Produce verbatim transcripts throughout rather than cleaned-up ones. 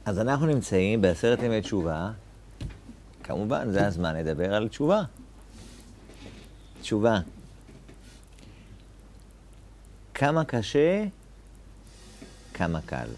אז אנחנו נמצאים בעשרת ימי תשובה. כמובן, זה הזמן לדבר על תשובה. תשובה. כמה קשה, כמה קל.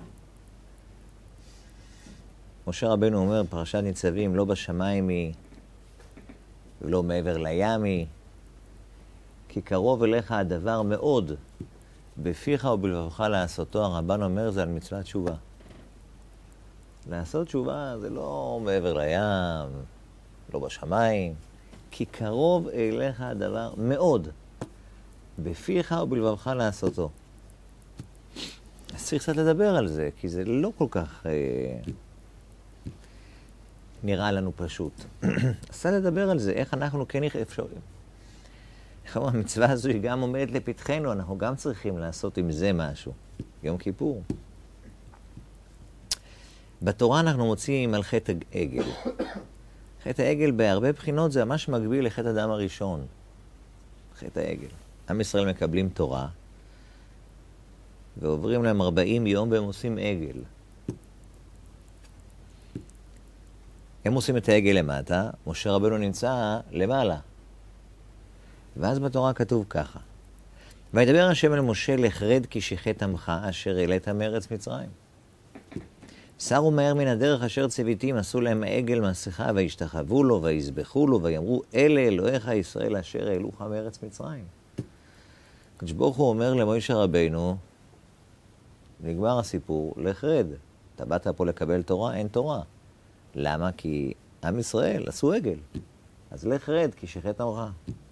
משה רבנו אומר, פרשת ניצבים, לא בשמיים היא, ולא מעבר לים היא, כי קרוב אליך הדבר מאוד, בפיך ובלבבך לעשותו. הרמב"ן אומר, זה על מצוות תשובה. לעשות תשובה זה לא מעבר לים, לא בשמיים, כי קרוב אליך הדבר מאוד, בפיך ובלבבך לעשותו. אז צריך קצת לדבר על זה, כי זה לא כל כך אה, נראה לנו פשוט. אז קצת לדבר על זה, איך אנחנו כן אפשרים. איך אמרו, המצווה הזו היא גם עומדת לפתחנו, אנחנו גם צריכים לעשות עם זה משהו. יום כיפור. בתורה אנחנו מוצאים על חטא העגל. חטא העגל בהרבה בחינות זה ממש מקביל לחטא אדם הראשון. חטא העגל. עם ישראל מקבלים תורה, ועוברים להם ארבעים יום והם עושים עגל. הם עושים את העגל למטה, משה רבנו נמצא למעלה. ואז בתורה כתוב ככה: וידבר השם אל משה לחרד כי שיחת עמך אשר העלית מארץ מצרים. סרו מהר מן הדרך אשר ציוויתים, עשו להם עגל מסכה וישתחוו לו ויזבחו לו ויאמרו אלה אלוהיך ישראל אשר העלוך מארץ מצרים. הקדוש ברוך הוא אומר למשה רבנו, נגמר הסיפור, לחרד. אתה באת פה לקבל תורה, אין תורה. למה? כי עם ישראל עשו עגל. אז לחרד כי שיחת עמך.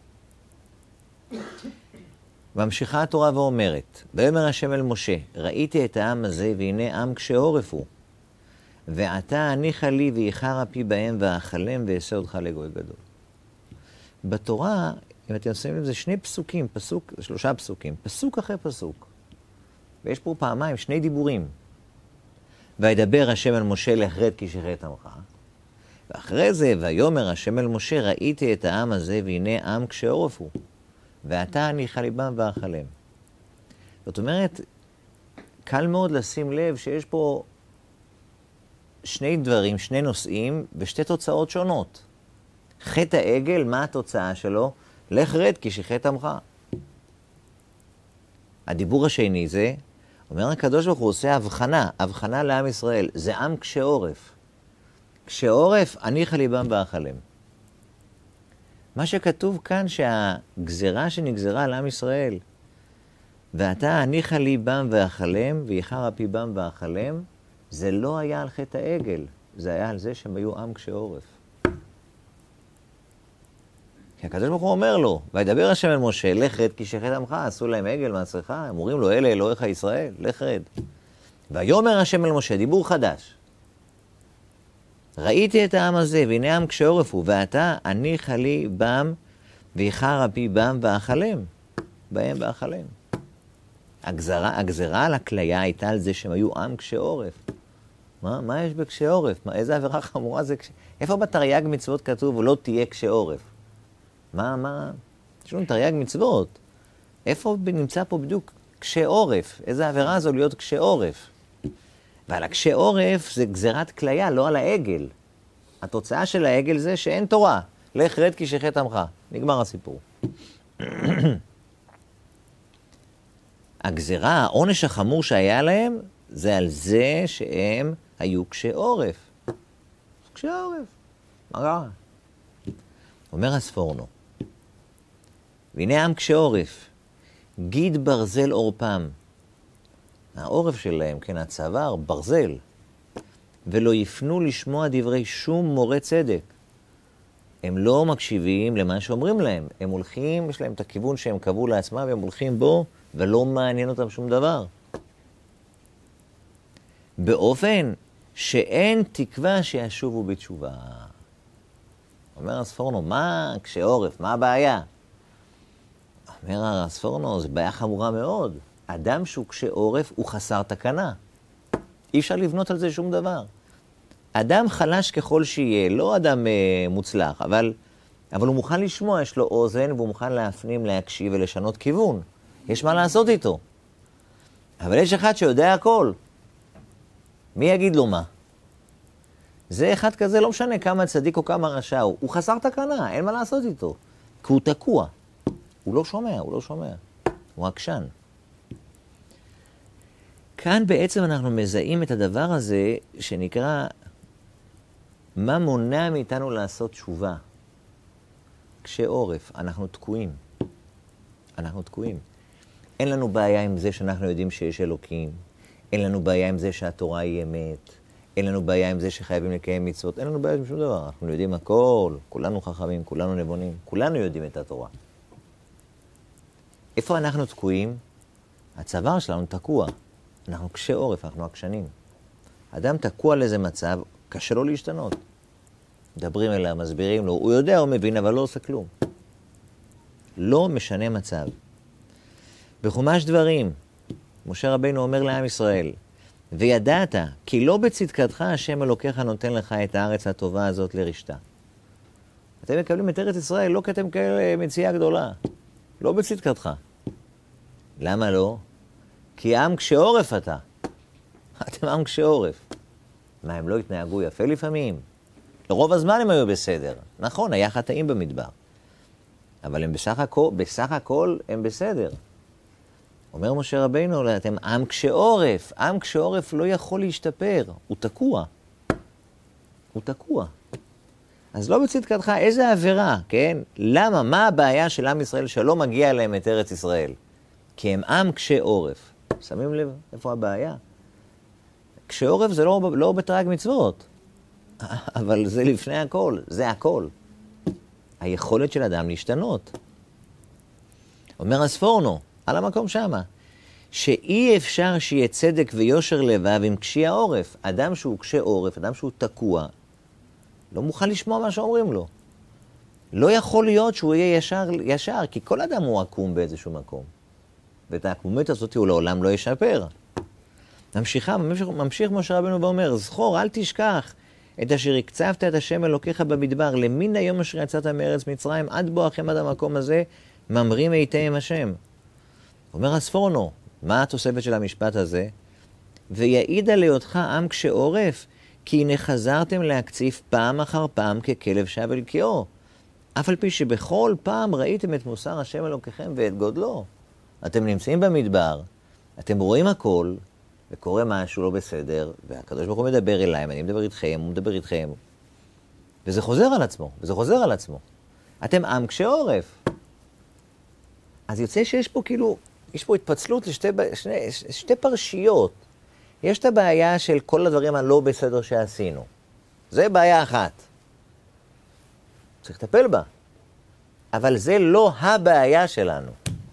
ממשיכה התורה ואומרת, ויאמר השם אל משה, ראיתי את העם הזה והנה עם קשה עורף הוא. ועתה הניחה לי ואיחר אפי בהם ואכלם ואעשה אותך לגוי גדול. בתורה, אם אתם שמים לב, זה שני פסוקים, פסוק, שלושה פסוקים, פסוק אחרי פסוק. ויש פה פעמיים, שני דיבורים. וידבר השם אל משה לחרד כי שיחת עמך. ואחרי זה, ויאמר השם אל משה, ראיתי את העם הזה והנה עם קשה עורף הוא. ועתה הניחה ליבם ואכלם. זאת אומרת, קל מאוד לשים לב שיש פה שני דברים, שני נושאים, ושתי תוצאות שונות. חטא העגל, מה התוצאה שלו? לך רד כי שיחת עמך. הדיבור השני זה, אומר הקדוש ברוך הוא עושה הבחנה, הבחנה לעם ישראל. זה עם קשה עורף. קשה עורף, הניחה ליבם ואכלם. מה שכתוב כאן שהגזרה שנגזרה על עם ישראל, ואתה הניחה ליבם ואכלם, ואיחר אפי בם ואכלם, זה לא היה על חטא העגל, זה היה על זה שהם היו עם קשה עורף. כי הקדוש ברוך הוא אומר לו, וידבר השם אל משה, לך רד כי שיחת עמך, עשו להם עגל מסכה, הם אומרים לו, אלה אלוהיך ישראל, לך רד. ויאמר השם אל משה, דיבור חדש. ראיתי את העם הזה, והנה עם קשה עורף הוא, ואתה הניחה לי בם, ואיחר אפי בם ואכלם, בהם ואכלם. הגזרה, הגזרה על הכליה הייתה על זה שהם היו עם קשה עורף. מה, מה יש בקשה עורף? מה, איזה עבירה חמורה זה קשה? איפה בתרי"ג מצוות כתוב, הוא לא תהיה קשה עורף? מה, מה? יש לנו תרי"ג מצוות. איפה נמצא פה בדיוק קשה עורף? איזה עבירה זו להיות קשה עורף? ועל הקשה עורף זה גזירת כליה, לא על העגל. התוצאה של העגל זה שאין תורה. לך רד כי שיחת עמך. נגמר הסיפור. הגזירה, העונש החמור שהיה להם, זה על זה שהם היו קשה עורף. קשה עורף. מה קרה? אומר הספורנו, והנה עם קשה עורף, גיד ברזל עורפם. העורף שלהם, כן, הצוואר, ברזל. ולא יפנו לשמוע דברי שום מורה צדק. הם לא מקשיבים למה שאומרים להם. הם הולכים, יש להם את הכיוון שהם קבעו לעצמם, והם הולכים בו, ולא מעניין אותם שום דבר. באופן שאין תקווה שישובו בתשובה. אומר הספורנו, מה קשה עורף? מה הבעיה? אומר הספורנו, זו בעיה חמורה מאוד. אדם שהוא קשה עורף הוא חסר תקנה. אי אפשר לבנות על זה שום דבר. אדם חלש ככל שיהיה, לא אדם אה, מוצלח, אבל, אבל הוא מוכן לשמוע, יש לו אוזן, והוא מוכן להפנים, להקשיב ולשנות כיוון. יש מה לעשות איתו. אבל יש אחד שיודע הכל. מי יגיד לו מה? זה אחד כזה, לא משנה כמה צדיק או כמה רשע הוא. הוא חסר תקנה, אין מה לעשות איתו. כי הוא תקוע. הוא לא שומע, הוא לא שומע. הוא עקשן. כאן בעצם אנחנו מזהים את הדבר הזה שנקרא, מה מונע מאיתנו לעשות תשובה? קשה עורף, אנחנו תקועים. אנחנו תקועים. אין לנו בעיה עם זה שאנחנו יודעים שיש אלוקים. אין לנו בעיה עם זה שהתורה היא אמת. אין לנו בעיה עם זה שחייבים לקיים מצוות. אין לנו בעיה עם שום דבר. אנחנו יודעים הכל. כולנו חכמים, כולנו נבונים. כולנו יודעים את התורה. איפה אנחנו תקועים? הצוואר שלנו תקוע. אנחנו קשה עורף, אנחנו עקשנים. אדם תקוע לאיזה מצב, קשה לו להשתנות. מדברים אליו, מסבירים לו, הוא יודע, הוא מבין, אבל לא עושה כלום. לא משנה מצב. בחומש דברים, משה רבינו אומר לעם ישראל, וידעת, כי לא בצדקתך השם אלוקיך נותן לך את הארץ הטובה הזאת לרשתה. אתם מקבלים את ארץ ישראל, לא כי אתם כאלה מציאה גדולה. לא בצדקתך. למה לא? כי עם קשה עורף אתה. אתם עם קשה עורף. מה, הם לא התנהגו יפה לפעמים? לרוב הזמן הם היו בסדר. נכון, היה חטאים במדבר. אבל הם בסך הכל, בסך הכל הם בסדר. אומר משה רבינו, אתם עם קשה עורף. עם קשה עורף לא יכול להשתפר. הוא תקוע. הוא תקוע. אז לא בצדקתך, איזה עבירה, כן? למה? מה הבעיה של עם ישראל שלא מגיע להם את ארץ ישראל? כי הם עם קשה עורף. שמים לב איפה הבעיה? קשה עורף זה לא, לא בתרי"ג מצוות, אבל זה לפני הכל, זה הכל. היכולת של אדם להשתנות. אומר הספורנו, על המקום שמה, שאי אפשר שיהיה צדק ויושר לבב עם קשי העורף. אדם שהוא קשה עורף, אדם שהוא תקוע, לא מוכן לשמוע מה שאומרים לו. לא יכול להיות שהוא יהיה ישר, ישר, כי כל אדם הוא עקום באיזשהו מקום. ואת העקומות הזאת הוא לעולם לא ישפר. ממשיכה, ממשיך, ממשיך משה רבינו ואומר, זכור, אל תשכח את אשר הקצבת את השם אלוקיך במדבר, למין היום אשר יצאת מארץ מצרים, עד בואכם עד המקום הזה, ממרים היטב השם. אומר הספורנו, מה התוספת של המשפט הזה? ויעיד על היותך עם קשה עורף, כי הנה חזרתם להקציף פעם אחר פעם ככלב שב אל קיאו. אף על פי שבכל פעם ראיתם את מוסר השם אלוקיכם ואת גודלו. אתם נמצאים במדבר, אתם רואים הכל, וקורה משהו לא בסדר, והקדוש ברוך הוא מדבר אליי, אני מדבר איתכם, הוא מדבר איתכם. וזה חוזר על עצמו, וזה חוזר על עצמו. אתם עם קשה עורף. אז יוצא שיש פה כאילו, יש פה התפצלות לשתי שני, שתי פרשיות. יש את הבעיה של כל הדברים הלא בסדר שעשינו. זה בעיה אחת. צריך לטפל בה. אבל זה לא הבעיה שלנו.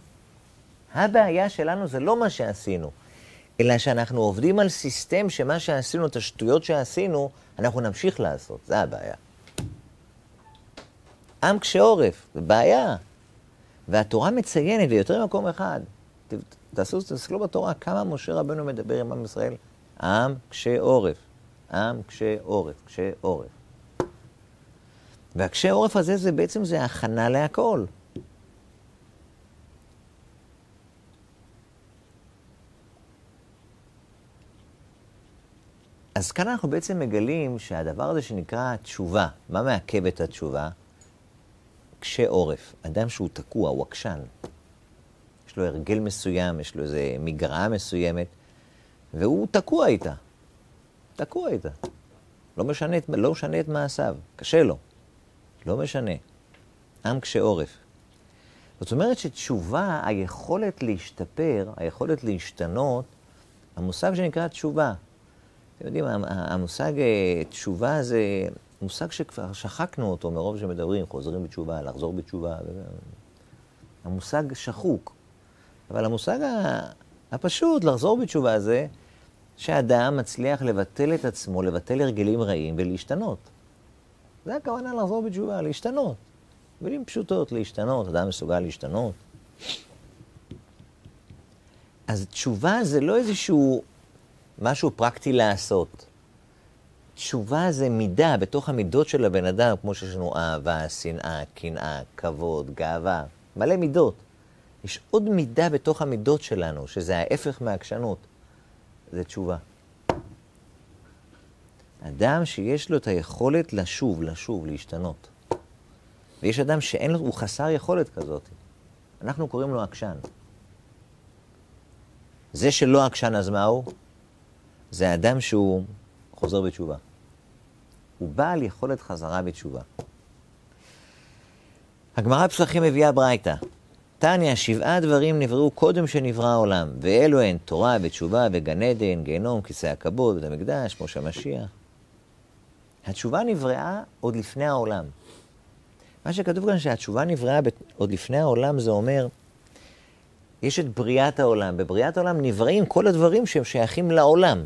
הבעיה שלנו זה לא מה שעשינו, אלא שאנחנו עובדים על סיסטם שמה שעשינו, את השטויות שעשינו, אנחנו נמשיך לעשות. זה הבעיה. עם קשה עורף, זה בעיה. והתורה מציינת, ויותר מקום אחד. תעשו, תסתכלו בתורה, כמה משה רבנו מדבר עם עם ישראל. עם קשה עורף. עם קשה עורף, קשה עורף. והקשה עורף הזה, זה בעצם זה הכנה להכל. אז כאן אנחנו בעצם מגלים שהדבר הזה שנקרא תשובה, מה מעכב את התשובה? קשה עורף. אדם שהוא תקוע, הוא עקשן. יש לו הרגל מסוים, יש לו איזה מגרעה מסוימת, והוא תקוע איתה. תקוע איתה. לא משנה, לא משנה את מעשיו. קשה לו. לא משנה. עם קשה עורף. זאת אומרת שתשובה, היכולת להשתפר, היכולת להשתנות, המושג שנקרא תשובה. אתם יודעים, המושג תשובה זה מושג שכבר שחקנו אותו מרוב שמדברים, חוזרים בתשובה, לחזור בתשובה. המושג שחוק. אבל המושג הפשוט, לחזור בתשובה זה שאדם מצליח לבטל את עצמו, לבטל הרגלים רעים ולהשתנות. זה הכוונה לחזור בתשובה, להשתנות. מילים פשוטות, להשתנות, אדם מסוגל להשתנות. אז תשובה זה לא איזשהו משהו פרקטי לעשות. תשובה זה מידה בתוך המידות של הבן אדם, כמו שיש לנו אהבה, שנאה, קנאה, כבוד, גאווה, מלא מידות. יש עוד מידה בתוך המידות שלנו, שזה ההפך מהעקשנות. זה תשובה. אדם שיש לו את היכולת לשוב, לשוב, להשתנות. ויש אדם שאין לו, הוא חסר יכולת כזאת. אנחנו קוראים לו עקשן. זה שלא עקשן, אז מה הוא? זה אדם שהוא חוזר בתשובה. הוא בעל יכולת חזרה בתשובה. הגמרא פסחים מביאה ברייתא. תניא, שבעה דברים נבראו קודם שנברא העולם, ואלו הן תורה ותשובה וגן עדן, גיהנום, כיסא הכבוד, בית המקדש, כמו המשיח. התשובה נבראה עוד לפני העולם. מה שכתוב כאן שהתשובה נבראה עוד לפני העולם, זה אומר, יש את בריאת העולם. בבריאת העולם נבראים כל הדברים שהם שייכים לעולם.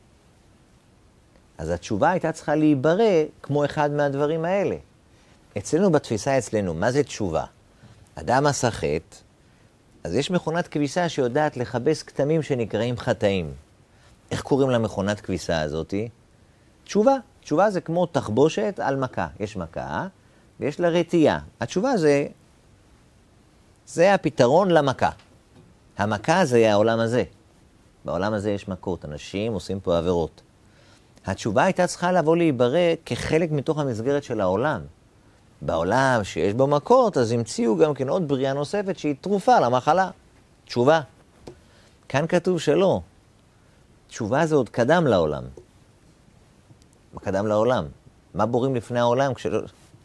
אז התשובה הייתה צריכה להיברא כמו אחד מהדברים האלה. אצלנו, בתפיסה אצלנו, מה זה תשובה? אדם עשה חטא, אז יש מכונת כביסה שיודעת לכבס כתמים שנקראים חטאים. איך קוראים למכונת כביסה הזאת? תשובה. תשובה זה כמו תחבושת על מכה. יש מכה ויש לה רתיעה. התשובה זה, זה הפתרון למכה. המכה זה העולם הזה. בעולם הזה יש מכות. אנשים עושים פה עבירות. התשובה הייתה צריכה לבוא להיברא כחלק מתוך המסגרת של העולם. בעולם שיש בו מכות, אז המציאו גם כן עוד בריאה נוספת שהיא תרופה למחלה. תשובה. כאן כתוב שלא. תשובה זה עוד קדם לעולם. מה קדם לעולם? מה בורים לפני העולם? כשלא...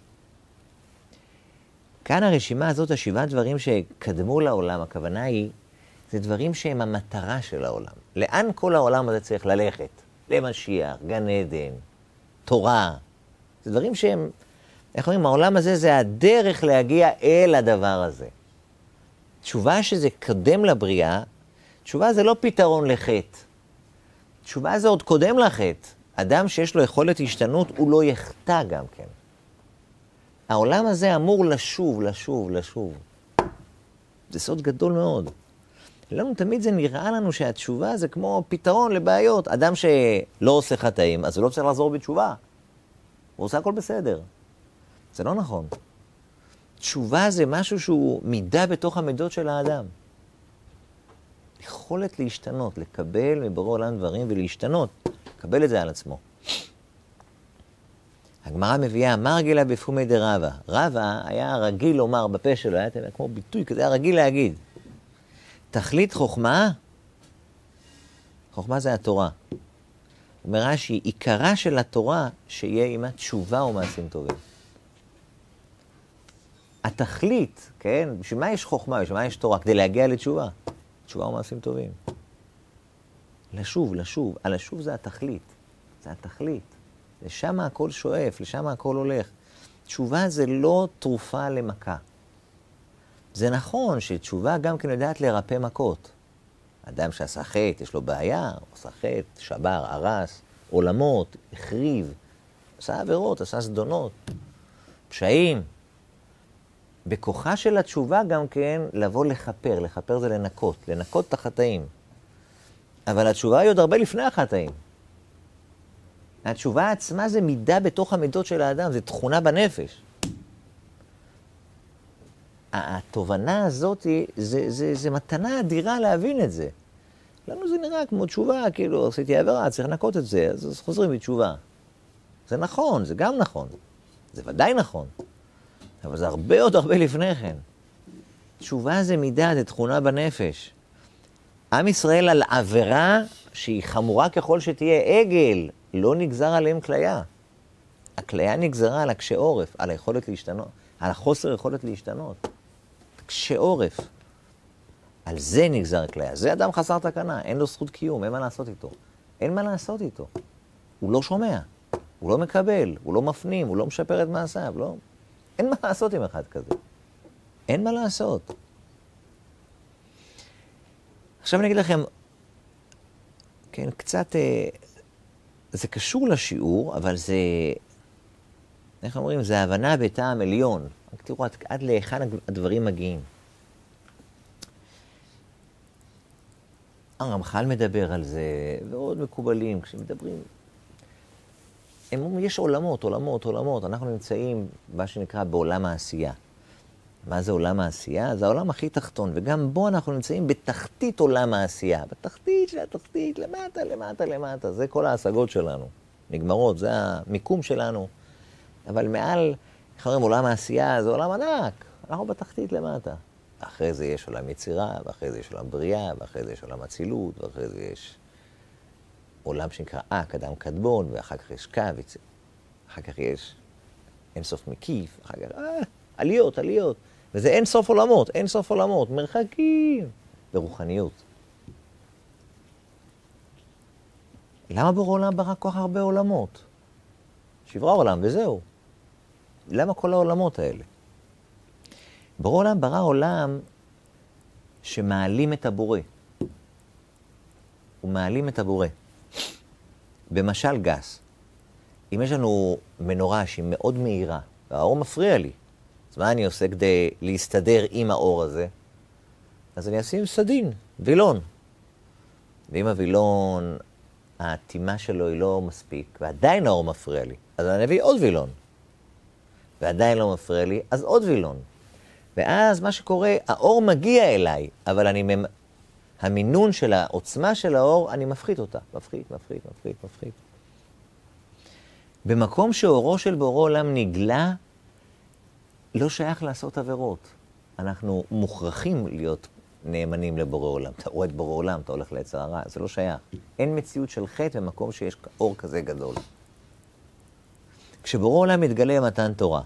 כאן הרשימה הזאת, השבעה דברים שקדמו לעולם, הכוונה היא, זה דברים שהם המטרה של העולם. לאן כל העולם הזה צריך ללכת? למשיח, גן עדן, תורה. זה דברים שהם, איך אומרים, העולם הזה זה הדרך להגיע אל הדבר הזה. תשובה שזה קודם לבריאה, תשובה זה לא פתרון לחטא. תשובה זה עוד קודם לחטא. אדם שיש לו יכולת השתנות, הוא לא יחטא גם כן. העולם הזה אמור לשוב, לשוב, לשוב. זה סוד גדול מאוד. לנו תמיד זה נראה לנו שהתשובה זה כמו פתרון לבעיות. אדם שלא עושה חטאים, אז הוא לא צריך לחזור בתשובה. הוא עושה הכל בסדר. זה לא נכון. תשובה זה משהו שהוא מידה בתוך המידות של האדם. יכולת להשתנות, לקבל מבורא עולם דברים ולהשתנות. לקבל את זה על עצמו. הגמרא מביאה, מה רגילה בפומי דרבא? רבא היה רגיל לומר בפה שלו, היה כמו ביטוי כזה, היה רגיל להגיד. תכלית חוכמה, חוכמה זה התורה. הוא אומר רש"י, עיקרה של התורה שיהיה עימה תשובה ומעשים טובים. התכלית, כן, בשביל מה יש חוכמה, בשביל מה יש תורה? כדי להגיע לתשובה. תשובה ומעשים טובים. לשוב, לשוב. הלשוב זה התכלית. זה התכלית. לשם הכל שואף, לשם הכל הולך. תשובה זה לא תרופה למכה. זה נכון שתשובה גם כן יודעת לרפא מכות. אדם שעשה חטא, יש לו בעיה, עשה חטא, שבר, הרס, עולמות, החריב, עשה עבירות, עשה זדונות, פשעים. בכוחה של התשובה גם כן לבוא לחפר, לחפר זה לנקות, לנקות את החטאים. אבל התשובה היא עוד הרבה לפני החטאים. התשובה עצמה זה מידה בתוך המידות של האדם, זה תכונה בנפש. התובנה הזאת זה, זה, זה מתנה אדירה להבין את זה. לנו זה נראה כמו תשובה, כאילו עשיתי עבירה, צריך לנקות את זה, אז חוזרים בתשובה. זה נכון, זה גם נכון. זה ודאי נכון. אבל זה הרבה עוד הרבה לפני כן. תשובה זה מידה, זה תכונה בנפש. עם ישראל על עבירה שהיא חמורה ככל שתהיה עגל, לא נגזר עליהם כליה. הכליה נגזרה על הקשה עורף, על היכולת להשתנות, על החוסר יכולת להשתנות. קשה עורף. על זה נגזר כליה. זה אדם חסר תקנה, אין לו זכות קיום, אין מה לעשות איתו. אין מה לעשות איתו. הוא לא שומע, הוא לא מקבל, הוא לא מפנים, הוא לא משפר את מעשיו, לא... אין מה לעשות עם אחד כזה. אין מה לעשות. עכשיו אני אגיד לכם, כן, קצת, אה, זה קשור לשיעור, אבל זה, איך אומרים, זה הבנה בטעם עליון. תראו, עד, עד לאחד הדברים מגיעים. הרמח"ל מדבר על זה, ועוד מקובלים, כשמדברים, הם אומרים, יש עולמות, עולמות, עולמות. אנחנו נמצאים, מה שנקרא, בעולם העשייה. מה זה עולם העשייה? זה העולם הכי תחתון, וגם בו אנחנו נמצאים בתחתית עולם העשייה. בתחתית של התחתית, למטה, למטה, למטה. זה כל ההשגות שלנו. נגמרות, זה המיקום שלנו. אבל מעל, איך אומרים, עולם העשייה זה עולם ענק, אנחנו בתחתית למטה. אחרי זה יש עולם יצירה, ואחרי זה יש עולם בריאה, ואחרי זה יש עולם אצילות, ואחרי זה יש עולם שנקרא אק, אדם קדמון, ואחר כך יש קו, אחר כך יש אין סוף מקיף, אחר כך, אה, עליות, עליות. וזה אין סוף עולמות, אין סוף עולמות, מרחקים, ורוחניות. למה בורא עולם ברא כל כך הרבה עולמות? שברא עולם וזהו. למה כל העולמות האלה? בורא עולם ברא עולם שמעלים את הבורא. הוא מעלים את הבורא. במשל גס, אם יש לנו מנורה שהיא מאוד מהירה, והאור מפריע לי, אז מה אני עושה כדי להסתדר עם האור הזה? אז אני אשים סדין, וילון. ואם הוילון, העטימה שלו היא לא מספיק, ועדיין האור מפריע לי, אז אני אביא עוד וילון. ועדיין לא מפריע לי, אז עוד וילון. ואז מה שקורה, האור מגיע אליי, אבל אני ממ... המינון של העוצמה של האור, אני מפחית אותה. מפחית, מפחית, מפחית, מפחית. במקום שאורו של בורא עולם נגלה, לא שייך לעשות עבירות. אנחנו מוכרחים להיות נאמנים לבורא עולם. אתה רואה את בורא עולם, אתה הולך ליצר הרע, זה לא שייך. אין מציאות של חטא במקום שיש אור כזה גדול. כשבורא עולם מתגלה במתן תורה,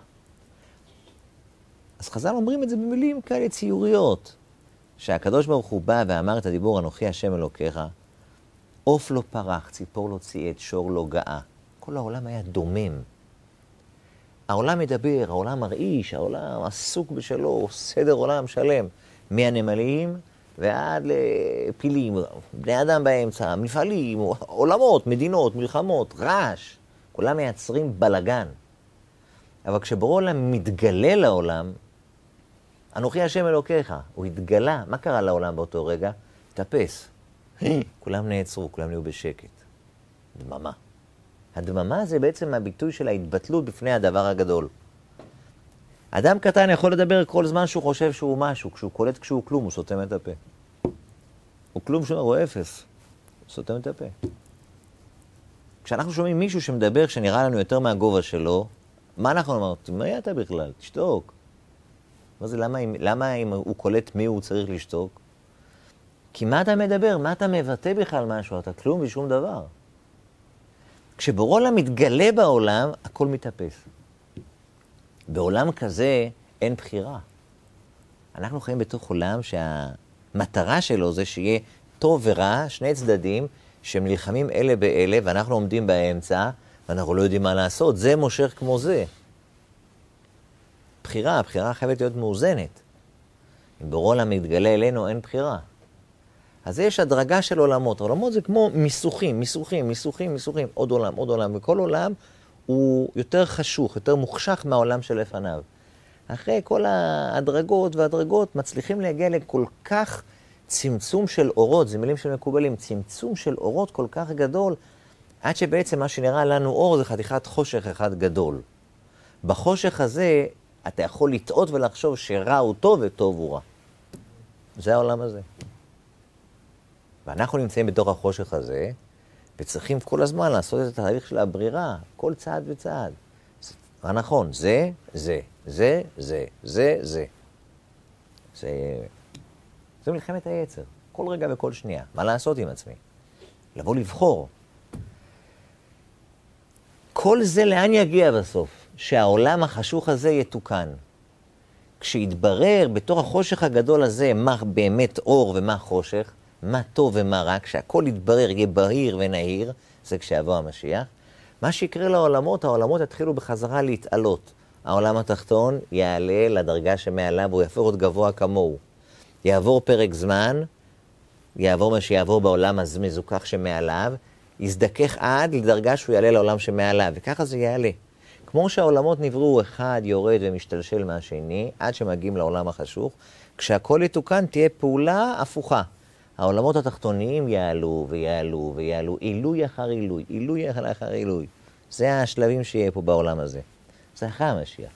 אז חז"ל אומרים את זה במילים כאלה ציוריות, שהקדוש ברוך הוא בא ואמר את הדיבור, אנוכי השם אלוקיך, עוף לא פרח, ציפור לא ציית, שור לא גאה. כל העולם היה דומם. העולם מדבר, העולם מרעיש, העולם עסוק בשלו, סדר עולם שלם. מהנמלים ועד לפילים, בני אדם באמצע, מפעלים, עולמות, מדינות, מלחמות, רעש. כולם מייצרים בלגן. אבל כשבורא עולם מתגלה לעולם, אנוכי השם אלוקיך, הוא התגלה. מה קרה לעולם באותו רגע? התאפס. כולם נעצרו, כולם נהיו בשקט. דממה. הדממה זה בעצם הביטוי של ההתבטלות בפני הדבר הגדול. אדם קטן יכול לדבר כל זמן שהוא חושב שהוא משהו. כשהוא קולט כשהוא כלום, הוא סותם את הפה. הוא כלום שהוא הוא אפס. הוא סותם את הפה. כשאנחנו שומעים מישהו שמדבר שנראה לנו יותר מהגובה שלו, מה אנחנו אומרים? מה אתה בכלל? תשתוק. מה זה, למה, למה אם הוא קולט מי הוא צריך לשתוק? כי מה אתה מדבר? מה אתה מבטא בכלל משהו? אתה כלום ושום דבר. כשבורא עולם מתגלה בעולם, הכל מתאפס. בעולם כזה אין בחירה. אנחנו חיים בתוך עולם שהמטרה שלו זה שיהיה טוב ורע, שני צדדים, שנלחמים אלה באלה, ואנחנו עומדים באמצע, ואנחנו לא יודעים מה לעשות. זה מושך כמו זה. בחירה, הבחירה חייבת להיות מאוזנת. אם בורא עולם מתגלה אלינו, אין בחירה. אז יש הדרגה של עולמות. העולמות זה כמו מיסוכים, מיסוכים, מיסוכים, מיסוכים. עוד עולם, עוד עולם. וכל עולם הוא יותר חשוך, יותר מוחשך מהעולם שלפניו. אחרי כל ההדרגות והדרגות מצליחים להגיע לכל כך צמצום של אורות, זה מילים של מקובלים, צמצום של אורות כל כך גדול, עד שבעצם מה שנראה לנו אור זה חתיכת חושך אחד גדול. בחושך הזה אתה יכול לטעות ולחשוב שרע הוא טוב וטוב הוא רע. זה העולם הזה. ואנחנו נמצאים בתוך החושך הזה, וצריכים כל הזמן לעשות את התהליך של הברירה, כל צעד וצעד. מה נכון? זה, זה, זה, זה, זה, זה. זה... זה מלחמת היצר. כל רגע וכל שנייה. מה לעשות עם עצמי? לבוא לבחור. כל זה לאן יגיע בסוף? שהעולם החשוך הזה יתוקן. כשיתברר בתוך החושך הגדול הזה מה באמת אור ומה חושך, מה טוב ומה רע, כשהכל יתברר, יהיה בהיר ונהיר, זה כשיבוא המשיח. מה שיקרה לעולמות, העולמות יתחילו בחזרה להתעלות. העולם התחתון יעלה לדרגה שמעליו, הוא יהפוך להיות גבוה כמוהו. יעבור פרק זמן, יעבור מה שיעבור בעולם המזוכח שמעליו, יזדכך עד לדרגה שהוא יעלה לעולם שמעליו, וככה זה יעלה. כמו שהעולמות נבראו, אחד יורד ומשתלשל מהשני, עד שמגיעים לעולם החשוך, כשהכל יתוקן תהיה פעולה הפוכה. העולמות התחתוניים יעלו ויעלו ויעלו, עילוי אחר עילוי, עילוי אחר עילוי. זה השלבים שיהיה פה בעולם הזה. זה אחרי המשיח.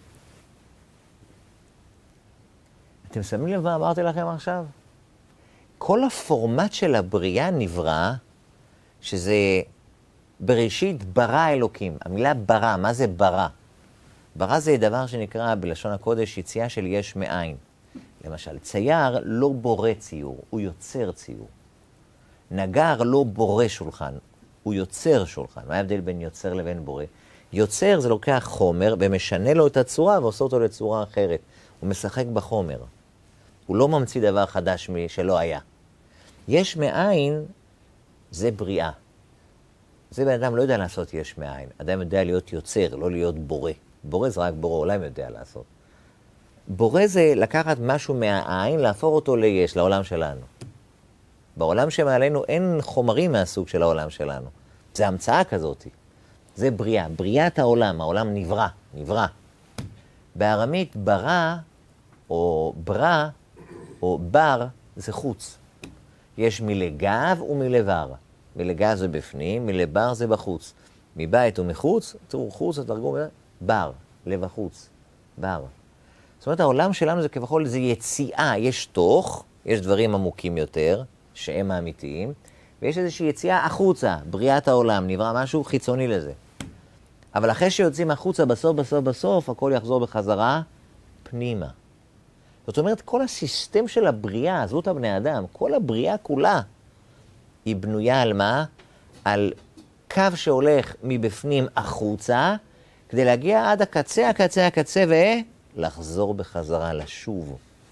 אתם שמים לב מה אמרתי לכם עכשיו? כל הפורמט של הבריאה נברא, שזה בראשית ברא אלוקים. המילה ברא, מה זה ברא? ברא זה דבר שנקרא בלשון הקודש יציאה של יש מאין. למשל, צייר לא בורא ציור, הוא יוצר ציור. נגר לא בורא שולחן, הוא יוצר שולחן. מה ההבדל בין יוצר לבין בורא? יוצר זה לוקח חומר ומשנה לו את הצורה ועושה אותו לצורה אחרת. הוא משחק בחומר. הוא לא ממציא דבר חדש שלא היה. יש מאין זה בריאה. זה בן אדם לא יודע לעשות יש מאין. אדם יודע להיות יוצר, לא להיות בורא. בורא זה רק בורא עולם יודע לעשות. בורא זה לקחת משהו מהעין, להפוך אותו ליש, לעולם שלנו. בעולם שמעלינו אין חומרים מהסוג של העולם שלנו. זה המצאה כזאת. זה בריאה. בריאת העולם, העולם נברא, נברא. בארמית ברא, או ברא, או בר, זה חוץ. יש מלגב ומלבר. מלגב זה בפנים, מלבר זה בחוץ. מבית ומחוץ, תראו, חוץ, התרגום, בר, לב החוץ, בר. זאת אומרת, העולם שלנו זה כבכל, זה יציאה, יש תוך, יש דברים עמוקים יותר, שהם האמיתיים, ויש איזושהי יציאה החוצה, בריאת העולם, נברא משהו חיצוני לזה. אבל אחרי שיוצאים החוצה, בסוף, בסוף, בסוף, הכל יחזור בחזרה פנימה. זאת אומרת, כל הסיסטם של הבריאה, זאת הבני אדם, כל הבריאה כולה, היא בנויה על מה? על קו שהולך מבפנים החוצה, כדי להגיע עד הקצה, הקצה, הקצה, ולחזור בחזרה, לשוב.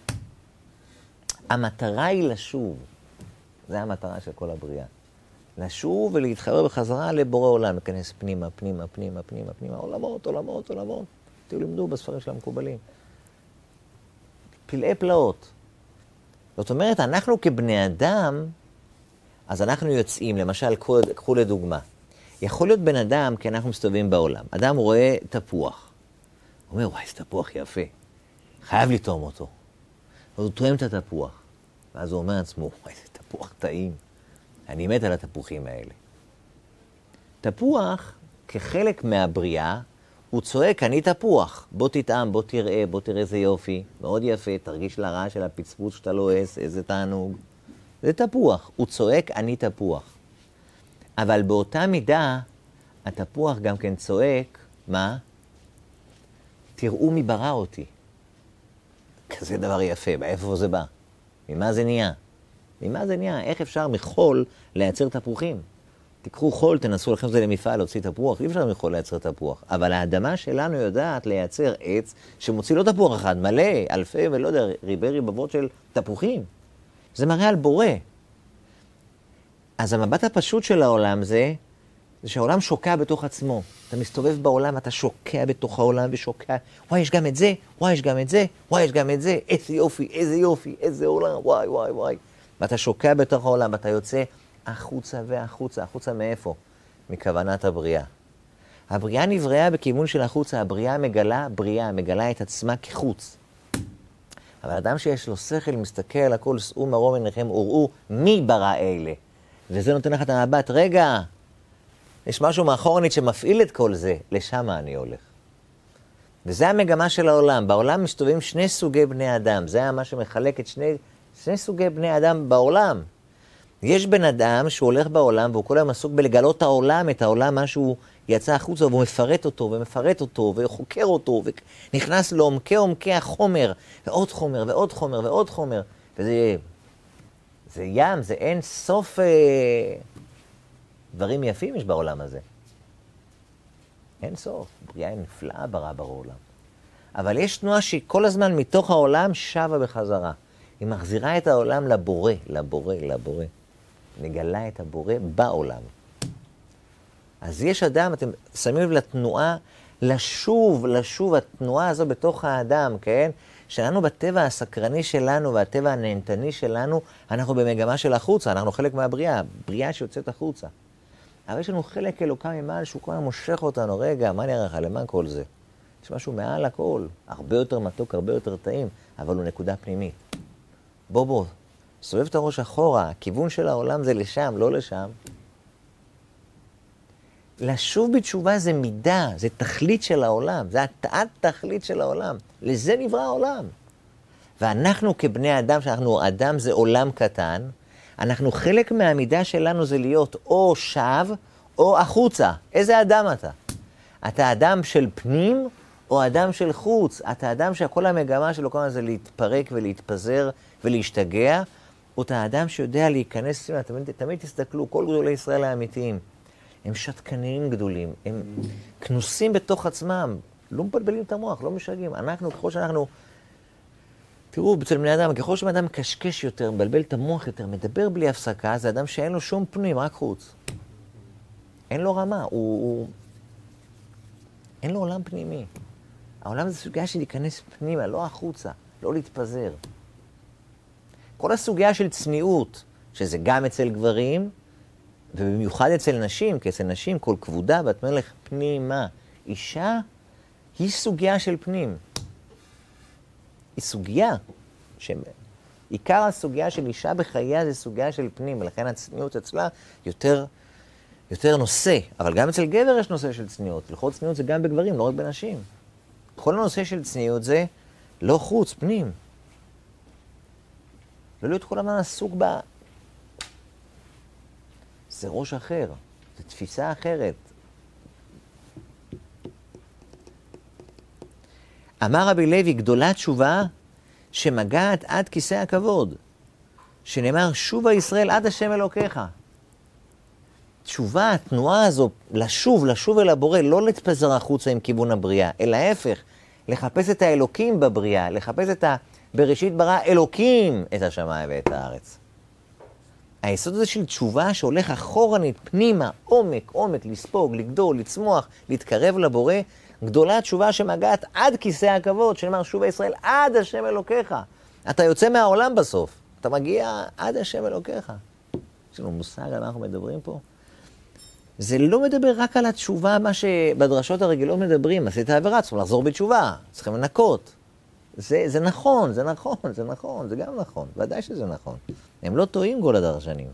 המטרה היא לשוב. זה המטרה של כל הבריאה. לשוב ולהתחבר בחזרה לבורא עולם, להיכנס פנימה, פנימה, פנימה, פנימה, פנימה, עולמות, עולמות, עולמות. אתם לימדו בספרים של המקובלים. פלאי פלאות. זאת אומרת, אנחנו כבני אדם, אז אנחנו יוצאים, למשל, קחו לדוגמה. יכול להיות בן אדם, כי אנחנו מסתובבים בעולם. אדם רואה תפוח. הוא אומר, וואי, זה תפוח יפה. חייב לטעום אותו. אז הוא טועם את התפוח. ואז הוא אומר לעצמו, וואי, זה תפוח טעים. אני מת על התפוחים האלה. תפוח, כחלק מהבריאה, הוא צועק, אני תפוח. בוא תטעם, בוא תראה, בוא תראה איזה יופי. מאוד יפה, תרגיש לרעה של הפצפוץ שאתה לועס, איזה תענוג. זה תפוח. הוא צועק, אני תפוח. אבל באותה מידה, התפוח גם כן צועק, מה? תראו מי ברא אותי. כזה דבר יפה, מאיפה זה בא? ממה זה נהיה? ממה זה נהיה? איך אפשר מחול לייצר תפוחים? תיקחו חול, תנסו לכם זה למפעל, להוציא תפוח, אי אפשר מחול לייצר תפוח. אבל האדמה שלנו יודעת לייצר עץ שמוציא לא תפוח אחד, מלא, אלפי ולא יודע, ריבי ריבבות של תפוחים. זה מראה על בורא. אז המבט הפשוט של העולם זה, זה שהעולם שוקע בתוך עצמו. אתה מסתובב בעולם, אתה שוקע בתוך העולם ושוקע, וואי, יש גם את זה, וואי, יש גם את זה, וואי, יש גם את זה, איזה יופי, איזה יופי, איזה עולם, וואי, וואי, וואי. ואתה שוקע בתוך העולם, ואתה יוצא החוצה והחוצה, החוצה מאיפה? מכוונת הבריאה. הבריאה נבראה בכיוון של החוצה, הבריאה מגלה, בריאה מגלה את עצמה כחוץ. אבל אדם שיש לו שכל, מסתכל על הכל, שאו מרום עיניכם, וראו מי ברא אלה. וזה נותן לך את המבט, רגע, יש משהו מאחורנית שמפעיל את כל זה, לשם אני הולך. וזה המגמה של העולם. בעולם מסתובבים שני סוגי בני אדם. זה מה שמחלק את שני, שני סוגי בני אדם בעולם. יש בן אדם שהוא הולך בעולם, והוא כל היום עסוק בלגלות את העולם, את העולם, מה שהוא יצא החוצה, והוא מפרט אותו, ומפרט אותו, וחוקר אותו, ונכנס לעומקי עומקי החומר, ועוד חומר, ועוד חומר, ועוד חומר. וזה זה ים, זה אין סוף אה, דברים יפים יש בעולם הזה. אין סוף. בריאה נפלאה ברא בעולם. אבל יש תנועה שהיא כל הזמן מתוך העולם שווה בחזרה. היא מחזירה את העולם לבורא, לבורא, לבורא. מגלה את הבורא בעולם. אז יש אדם, אתם שמים לב לתנועה, לשוב, לשוב, התנועה הזו בתוך האדם, כן? שלנו בטבע הסקרני שלנו והטבע הנהנתני שלנו, אנחנו במגמה של החוצה, אנחנו חלק מהבריאה, בריאה שיוצאת החוצה. אבל יש לנו חלק אלוקה ממעל שהוא כל הזמן מושך אותנו, רגע, מה נראה לך, למה כל זה? יש משהו מעל הכל, הרבה יותר מתוק, הרבה יותר טעים, אבל הוא נקודה פנימית. בוא בוא, סובב את הראש אחורה, הכיוון של העולם זה לשם, לא לשם. לשוב בתשובה זה מידה, זה תכלית של העולם, זה התעת תכלית של העולם. לזה נברא העולם. ואנחנו כבני אדם, שאנחנו אדם זה עולם קטן, אנחנו חלק מהמידה שלנו זה להיות או שב, או החוצה. איזה אדם אתה? אתה אדם של פנים או אדם של חוץ? אתה אדם שכל המגמה שלו כל הזמן זה להתפרק ולהתפזר ולהשתגע, או אתה אדם שיודע להיכנס, תמיד, תמיד תסתכלו, כל גדולי ישראל האמיתיים, הם שתקנים גדולים, הם כנוסים בתוך עצמם, לא מבלבלים את המוח, לא משגעים. אנחנו, ככל שאנחנו, תראו, אצל בני אדם, ככל שבן אדם קשקש יותר, מבלבל את המוח יותר, מדבר בלי הפסקה, זה אדם שאין לו שום פנים, רק חוץ. אין לו רמה, הוא, הוא... אין לו עולם פנימי. העולם זה סוגיה של להיכנס פנימה, לא החוצה, לא להתפזר. כל הסוגיה של צניעות, שזה גם אצל גברים, ובמיוחד אצל נשים, כי אצל נשים כל כבודה בת מלך פנימה. אישה היא סוגיה של פנים. היא סוגיה. עיקר הסוגיה של אישה בחייה זה סוגיה של פנים, ולכן הצניעות אצלה יותר, יותר נושא. אבל גם אצל גבר יש נושא של צניעות. לכל צניעות זה גם בגברים, לא רק בנשים. כל הנושא של צניעות זה לא חוץ, פנים. לא להיות כל הזמן עסוק בה. זה ראש אחר, זה תפיסה אחרת. אמר רבי לוי, גדולה תשובה שמגעת עד כיסא הכבוד, שנאמר, שובה ישראל עד השם אלוקיך. תשובה, התנועה הזו, לשוב, לשוב אל הבורא, לא להתפזר החוצה עם כיוון הבריאה, אלא ההפך, לחפש את האלוקים בבריאה, לחפש את ה... בראשית ברא אלוקים את השמיים ואת הארץ. היסוד הזה של תשובה שהולך אחורנית, פנימה, עומק, עומק, לספוג, לגדול, לצמוח, להתקרב לבורא, גדולה תשובה שמגעת עד כיסא הכבוד, שנאמר שובה ישראל עד השם אלוקיך. אתה יוצא מהעולם בסוף, אתה מגיע עד השם אלוקיך. יש לנו מושג על מה אנחנו מדברים פה? זה לא מדבר רק על התשובה, מה שבדרשות הרגילות מדברים, עשית עבירה, צריכים לחזור בתשובה, צריכים לנקות. זה, זה נכון, זה נכון, זה נכון, זה גם נכון, ודאי שזה נכון. הם לא טועים כל הדרשנים.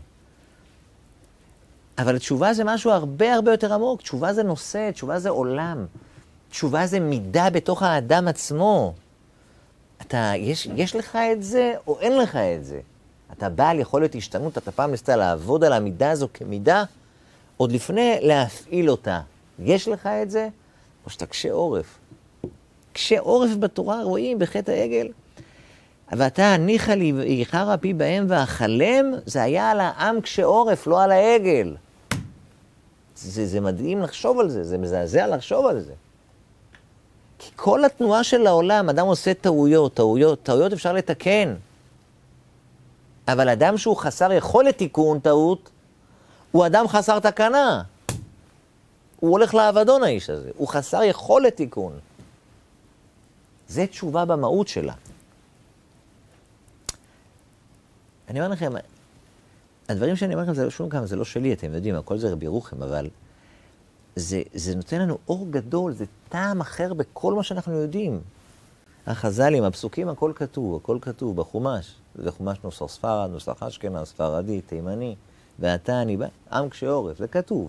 אבל תשובה זה משהו הרבה הרבה יותר עמוק, תשובה זה נושא, תשובה זה עולם, תשובה זה מידה בתוך האדם עצמו. אתה, יש, יש לך את זה או אין לך את זה? אתה בעל יכולת השתנות, אתה פעם ניסית לעבוד על המידה הזו כמידה, עוד לפני להפעיל אותה. יש לך את זה? או שאתה קשה עורף. קשה עורף בתורה רואים בחטא העגל. ואתה הניחה לי ואיחר אפי בהם ואכלם, זה היה על העם קשה עורף, לא על העגל. זה, זה מדהים לחשוב על זה, זה מזעזע לחשוב על זה. כי כל התנועה של העולם, אדם עושה טעויות, טעויות, טעויות אפשר לתקן. אבל אדם שהוא חסר יכולת תיקון טעות, הוא אדם חסר תקנה. הוא הולך לאבדון האיש הזה, הוא חסר יכולת תיקון. זה תשובה במהות שלה. אני אומר לכם, הדברים שאני אומר לכם זה לא שום כמה, זה לא שלי, אתם יודעים, הכל זה רבי רוחם, אבל זה, זה נותן לנו אור גדול, זה טעם אחר בכל מה שאנחנו יודעים. החז"לים, הפסוקים, הכל כתוב, הכל כתוב בחומש. זה חומש נוסח ספרד, נוסח אשכנז, ספרדי, תימני, ואתה אני בא, עם קשה עורף, זה כתוב.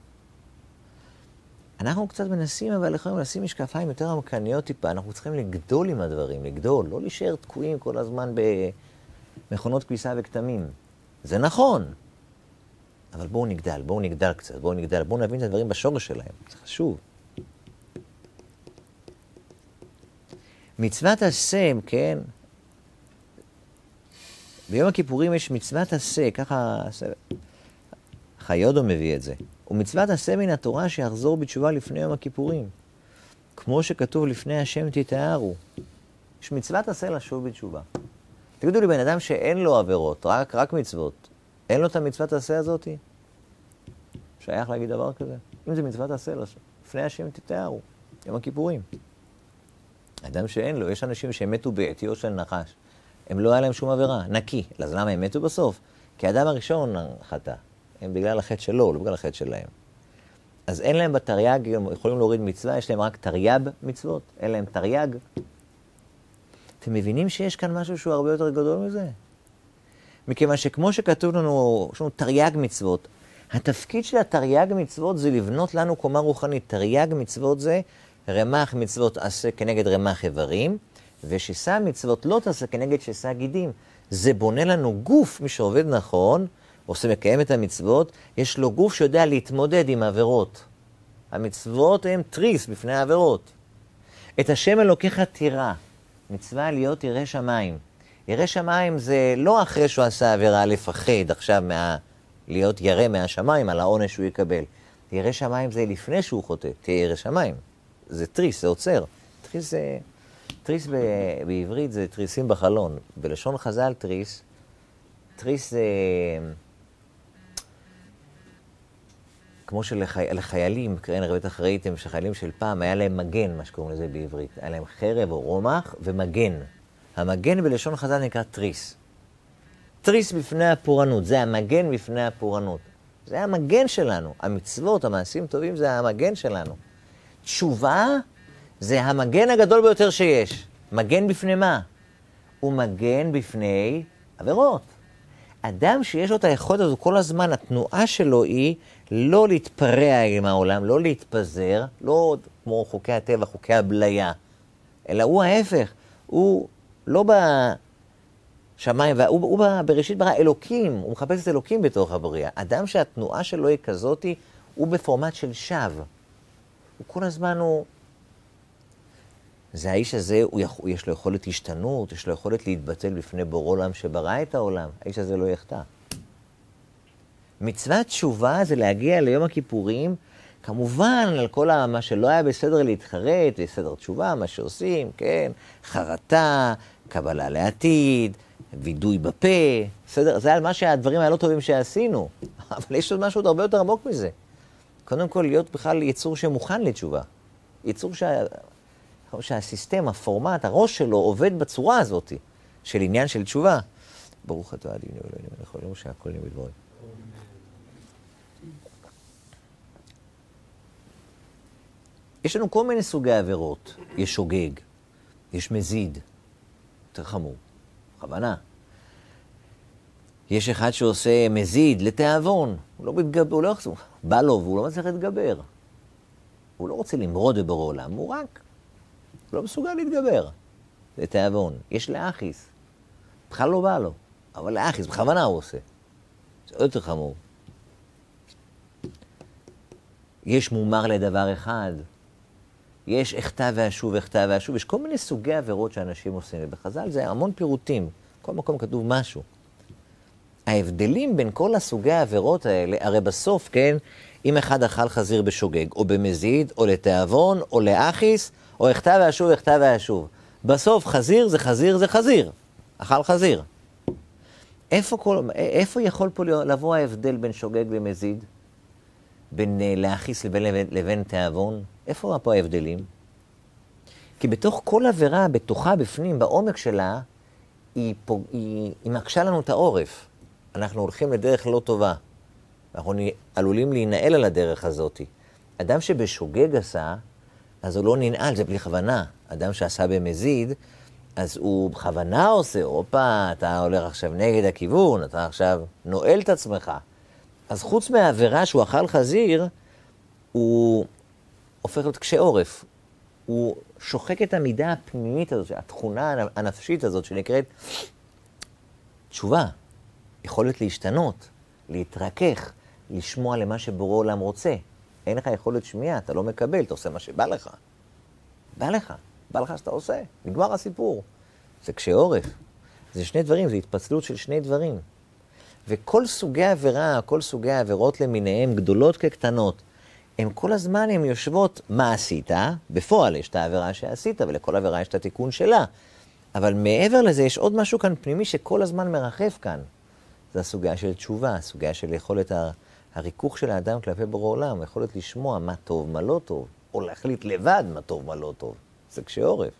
אנחנו קצת מנסים, אבל יכולים לשים משקפיים יותר עמקניות טיפה, אנחנו צריכים לגדול עם הדברים, לגדול, לא להישאר תקועים כל הזמן במכונות כביסה וכתמים. זה נכון, אבל בואו נגדל, בואו נגדל קצת, בואו נגדל, בואו נבין את הדברים בשורש שלהם, זה חשוב. מצוות עשה, כן, ביום הכיפורים יש מצוות עשה, ככה חיודו מביא את זה. ומצוות עשה מן התורה שיחזור בתשובה לפני יום הכיפורים. כמו שכתוב לפני השם תתארו. יש מצוות עשה לשוב בתשובה. תגידו לי, בן אדם שאין לו עבירות, רק, רק מצוות, אין לו את המצוות עשה הזאת? שייך להגיד דבר כזה? אם זה מצוות עשה לשוב, לפני השם תתארו, יום הכיפורים. אדם שאין לו, יש אנשים שהם מתו בעטיו של נחש. הם לא היה להם שום עבירה, נקי. אז למה הם מתו בסוף? כי האדם הראשון חטא. הם בגלל החטא שלו, לא בגלל החטא שלהם. אז אין להם בתרי"ג, הם יכולים להוריד מצווה, יש להם רק תרי"ב מצוות, אין להם תרי"ג. אתם מבינים שיש כאן משהו שהוא הרבה יותר גדול מזה? מכיוון שכמו שכתוב לנו, יש לנו תרי"ג מצוות, התפקיד של התרי"ג מצוות זה לבנות לנו קומה רוחנית. תרי"ג מצוות זה רמ"ח מצוות עשה כנגד רמ"ח איברים, ושיסה מצוות לא תעשה כנגד שיסה גידים. זה בונה לנו גוף, מי שעובד נכון, עושה מקיים את המצוות, יש לו גוף שיודע להתמודד עם עבירות. המצוות הן תריס בפני העבירות. את השם אלוקיך תירא, מצווה להיות ירא שמיים. ירא שמיים זה לא אחרי שהוא עשה עבירה לפחד עכשיו מה... להיות ירא מהשמיים על העונש שהוא יקבל. ירא שמיים זה לפני שהוא חוטא, תהיה ירא שמיים. זה תריס, זה עוצר. תריס זה... תריס ב... בעברית זה תריסים בחלון. בלשון חז"ל תריס, תריס זה... כמו שלחיילים, קראין הרבה בטח ראיתם שחיילים של פעם, היה להם מגן, מה שקוראים לזה בעברית. היה להם חרב או רומח ומגן. המגן בלשון חז"ל נקרא תריס. תריס בפני הפורענות, זה המגן בפני הפורענות. זה המגן שלנו. המצוות, המעשים טובים, זה המגן שלנו. תשובה זה המגן הגדול ביותר שיש. מגן בפני מה? הוא מגן בפני עבירות. אדם שיש לו את היכולת הזו כל הזמן, התנועה שלו היא לא להתפרע עם העולם, לא להתפזר, לא כמו חוקי הטבע, חוקי הבליה, אלא הוא ההפך. הוא לא בשמיים, הוא, הוא בראשית ברא אלוקים, הוא מחפש את אלוקים בתוך הבריאה. אדם שהתנועה שלו היא כזאת, הוא בפורמט של שווא. הוא כל הזמן הוא... זה האיש הזה, הוא יכול, יש לו יכולת השתנות, יש לו יכולת להתבטל בפני בור עולם שברא את העולם. האיש הזה לא יחטא. מצוות תשובה זה להגיע ליום הכיפורים, כמובן על כל מה שלא היה בסדר להתחרט, בסדר תשובה, מה שעושים, כן, חרטה, קבלה לעתיד, וידוי בפה, בסדר, זה על מה שהדברים הלא טובים שעשינו, אבל יש עוד משהו עוד הרבה יותר עמוק מזה. קודם כל להיות בכלל יצור שמוכן לתשובה, יצור שה... שהסיסטם, הפורמט, הראש שלו עובד בצורה הזאת של עניין של תשובה. ברוך אתה אדינו אלוהינו מלך העולם שהכל נהיה בדברו. יש לנו כל מיני סוגי עבירות. יש שוגג, יש מזיד, יותר חמור, בכוונה. יש אחד שעושה מזיד לתיאבון, הוא לא מתגבר, הוא לא יחזור, בא לו והוא לא מצליח להתגבר. הוא לא רוצה למרוד בבורא עולם, הוא רק הוא לא מסוגל להתגבר. זה תיאבון. יש לאחיס. בכלל לא בא לו. אבל לאחיס, בכוונה הוא עושה. זה עוד יותר חמור. יש מומר לדבר אחד. יש אחטא ואשוב, אחטא ואשוב. יש כל מיני סוגי עבירות שאנשים עושים. ובחז"ל זה המון פירוטים. כל מקום כתוב משהו. ההבדלים בין כל הסוגי העבירות האלה, הרי בסוף, כן, אם אחד אכל חזיר בשוגג, או במזיד, או לתיאבון, או לאחיס, או אחטא ואשוב, אחטא ואשוב. בסוף חזיר זה חזיר זה חזיר. אכל חזיר. איפה, כל, איפה יכול פה לבוא ההבדל בין שוגג ומזיד? בין לאחיס לבין, לבין, לבין תיאבון? איפה פה ההבדלים? כי בתוך כל עבירה, בתוכה, בפנים, בעומק שלה, היא, פוג... היא, היא מקשה לנו את העורף. אנחנו הולכים לדרך לא טובה. אנחנו עלולים להינעל על הדרך הזאת. אדם שבשוגג עשה, אז הוא לא ננעל, זה בלי כוונה. אדם שעשה במזיד, אז הוא בכוונה עושה, אופה, אתה הולך עכשיו נגד הכיוון, אתה עכשיו נועל את עצמך. אז חוץ מהעבירה שהוא אכל חזיר, הוא הופך להיות קשה עורף. הוא שוחק את המידה הפנימית הזאת, התכונה הנפשית הזאת שנקראת תשובה, יכולת להשתנות, להתרכך, לשמוע למה שבורא עולם רוצה. אין לך יכולת שמיעה, אתה לא מקבל, אתה עושה מה שבא לך. בא לך, בא לך שאתה עושה. נגמר הסיפור. זה קשה עורף. זה שני דברים, זה התפצלות של שני דברים. וכל סוגי עבירה, כל סוגי העבירות למיניהם, גדולות כקטנות, הם כל הזמן הם יושבות מה עשית, בפועל יש את העבירה שעשית, ולכל עבירה יש את התיקון שלה. אבל מעבר לזה יש עוד משהו כאן פנימי שכל הזמן מרחף כאן. זה הסוגיה של תשובה, הסוגיה של יכולת הריכוך של האדם כלפי בורא עולם, יכולת לשמוע מה טוב, מה לא טוב, או להחליט לבד מה טוב, מה לא טוב. זה קשה עורף.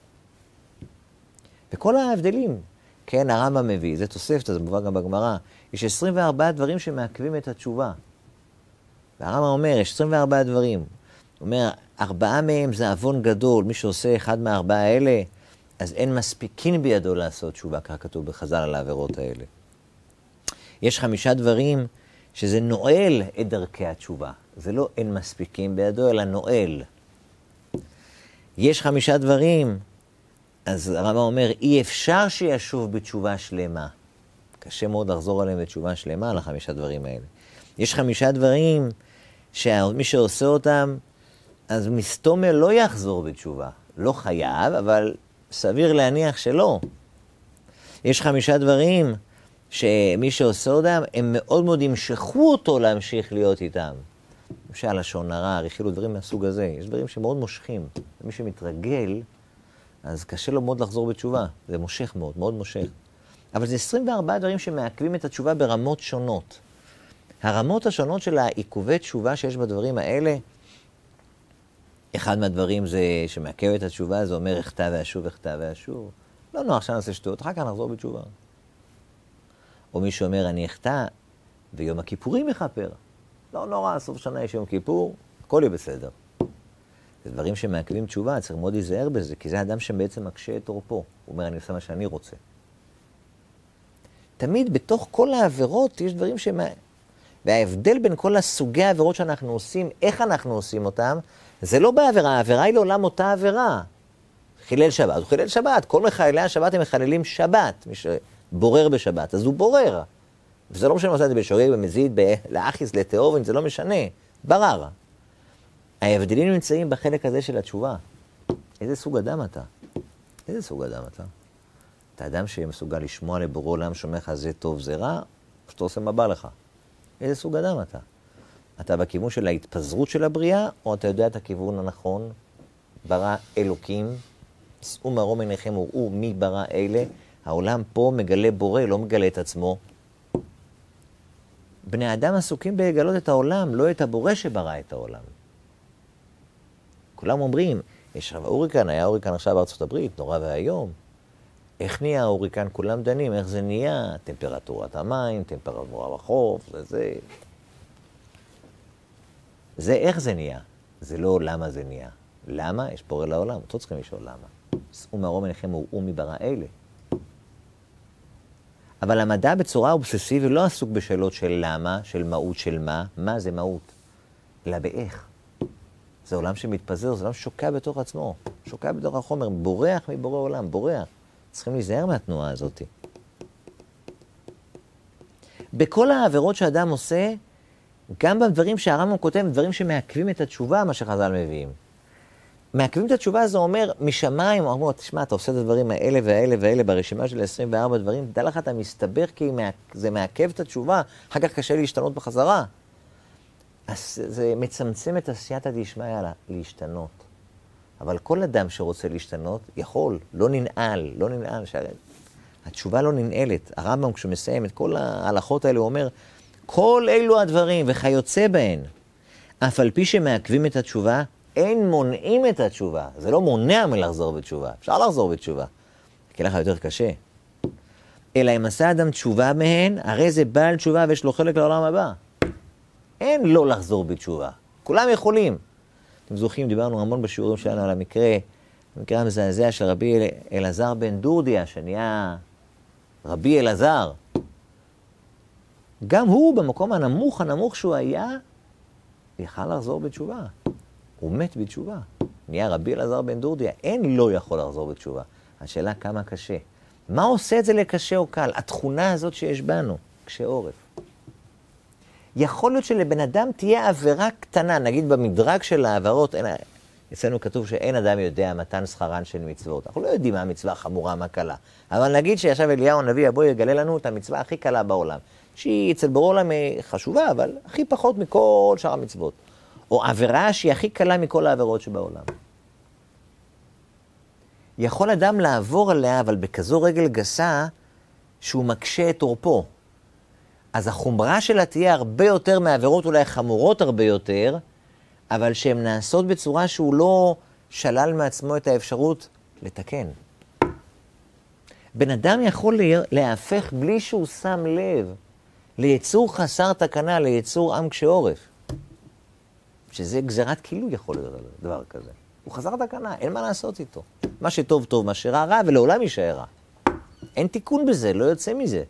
וכל ההבדלים, כן, הרמב"ם מביא, זה תוספת, זה מובא גם בגמרא, יש עשרים וארבעה דברים שמעכבים את התשובה. והרמב"ם אומר, יש עשרים וארבעה דברים. הוא אומר, ארבעה מהם זה עוון גדול, מי שעושה אחד מהארבעה האלה, אז אין מספיקין בידו לעשות תשובה, כך כתוב בחז"ל על העבירות האלה. יש חמישה דברים שזה נועל את דרכי התשובה. זה לא אין מספיקים בידו, אלא נועל. יש חמישה דברים, אז הרמב"ם אומר, אי אפשר שישוב בתשובה שלמה. קשה מאוד לחזור עליהם בתשובה שלמה על החמישה דברים האלה. יש חמישה דברים שמי שעושה אותם, אז מסתומר לא יחזור בתשובה. לא חייב, אבל סביר להניח שלא. יש חמישה דברים שמי שעושה אותם, הם מאוד מאוד ימשכו אותו להמשיך להיות איתם. למשל, לשון הרע, רכילו, דברים מהסוג הזה. יש דברים שמאוד מושכים. מי שמתרגל, אז קשה לו מאוד לחזור בתשובה. זה מושך מאוד, מאוד מושך. אבל זה עשרים וארבעה דברים שמעכבים את התשובה ברמות שונות. הרמות השונות של העיכובי תשובה שיש בדברים האלה, אחד מהדברים זה שמעכב את התשובה, זה אומר אחטא ואשוב, אחטא ואשוב. לא נוח שאני נעשה שטויות, אחר כך נחזור בתשובה. או מי שאומר, אני אחטא, ויום הכיפורים יכפר. לא נורא, סוף שנה יש יום כיפור, הכל יהיה בסדר. זה דברים שמעכבים תשובה, צריך מאוד להיזהר בזה, כי זה האדם שבעצם מקשה את עורפו. הוא אומר, אני עושה מה שאני רוצה. תמיד בתוך כל העבירות יש דברים שמה... וההבדל בין כל הסוגי העבירות שאנחנו עושים, איך אנחנו עושים אותם, זה לא בעבירה, העבירה היא לעולם אותה עבירה. חילל שבת, הוא חילל שבת, כל מחללי השבת הם מחללים שבת, מי שבורר בשבת, אז הוא בורר. וזה לא משנה מה עושה את זה בשוגג, במזיד, לאחיס, לתיאורין, זה לא משנה, ברר. ההבדלים נמצאים בחלק הזה של התשובה. איזה סוג אדם אתה? איזה סוג אדם אתה? אתה אדם שמסוגל לשמוע לבורא עולם, שומע לך זה טוב, זה רע, שאתה עושה מה בא לך. איזה סוג אדם אתה? אתה בכיוון של ההתפזרות של הבריאה, או אתה יודע את הכיוון הנכון? ברא אלוקים, שאו מרום עיניכם וראו מי ברא אלה. העולם פה מגלה בורא, לא מגלה את עצמו. בני אדם עסוקים בלגלות את העולם, לא את הבורא שברא את העולם. כולם אומרים, יש הוריקן, היה הוריקן עכשיו בארצות הברית, נורא והיום. איך נהיה ההוריקן? כולם דנים, איך זה נהיה? טמפרטורת המים, טמפרטורה בחוף, זה זה. זה איך זה נהיה. זה לא למה זה נהיה. למה? יש פורא לעולם. אותו צריכים לשאול למה. שאו מרום עיניכם וראו מי ברא אלה. אבל המדע בצורה אובססיבית לא עסוק בשאלות של למה, של מהות של מה. מה זה מהות? אלא באיך. זה עולם שמתפזר, זה עולם ששוקע בתוך עצמו. שוקע בתוך החומר, בורח מבורא עולם, בורח. צריכים להיזהר מהתנועה הזאת. בכל העבירות שאדם עושה, גם בדברים שהרמב"ם כותב, דברים שמעכבים את התשובה, מה שחז"ל מביאים. מעכבים את התשובה, זה אומר, משמיים, הוא אומר, תשמע, אתה עושה את הדברים האלה והאלה והאלה, ברשימה של עשרים וארבע דברים, דע לך, אתה מסתבר כי זה מעכב את התשובה, אחר כך קשה להשתנות בחזרה. אז זה מצמצם את עשייתא דשמיא להשתנות. אבל כל אדם שרוצה להשתנות, יכול, לא ננעל, לא ננעל, שהרי התשובה לא ננעלת. הרמב"ם כשהוא מסיים את כל ההלכות האלה, הוא אומר, כל אלו הדברים וכיוצא בהן, אף על פי שמעכבים את התשובה, אין מונעים את התשובה. זה לא מונע מלחזור בתשובה. אפשר לחזור בתשובה. כי לך יותר קשה. אלא אם עשה אדם תשובה מהן, הרי זה בעל תשובה ויש לו חלק לעולם הבא. אין לא לחזור בתשובה. כולם יכולים. אתם זוכרים, דיברנו המון בשיעורים שלנו על המקרה, המקרה המזעזע של רבי אל, אלעזר בן דורדיה, שנהיה רבי אלעזר. גם הוא במקום הנמוך, הנמוך שהוא היה, יכל לחזור בתשובה. הוא מת בתשובה. נהיה רבי אלעזר בן דורדיה, אין לא יכול לחזור בתשובה. השאלה כמה קשה. מה עושה את זה לקשה או קל? התכונה הזאת שיש בנו, קשה עורף. יכול להיות שלבן אדם תהיה עבירה קטנה, נגיד במדרג של העבירות, אין, אצלנו כתוב שאין אדם יודע מתן שכרן של מצוות. אנחנו לא יודעים מה המצווה חמורה, מה קלה. אבל נגיד שישב אליהו הנביא, בוא יגלה לנו את המצווה הכי קלה בעולם. שהיא אצל בורא עולם חשובה, אבל הכי פחות מכל שאר המצוות. או עבירה שהיא הכי קלה מכל העבירות שבעולם. יכול אדם לעבור עליה, אבל בכזו רגל גסה, שהוא מקשה את עורפו. אז החומרה שלה תהיה הרבה יותר מעבירות, אולי חמורות הרבה יותר, אבל שהן נעשות בצורה שהוא לא שלל מעצמו את האפשרות לתקן. בן אדם יכול להפך בלי שהוא שם לב, ליצור חסר תקנה, ליצור עם קשה עורף. שזה גזירת כאילו יכול להיות דבר כזה. הוא חסר תקנה, אין מה לעשות איתו. מה שטוב טוב, מה שרע רע, ולעולם יישאר רע. אין תיקון בזה, לא יוצא מזה.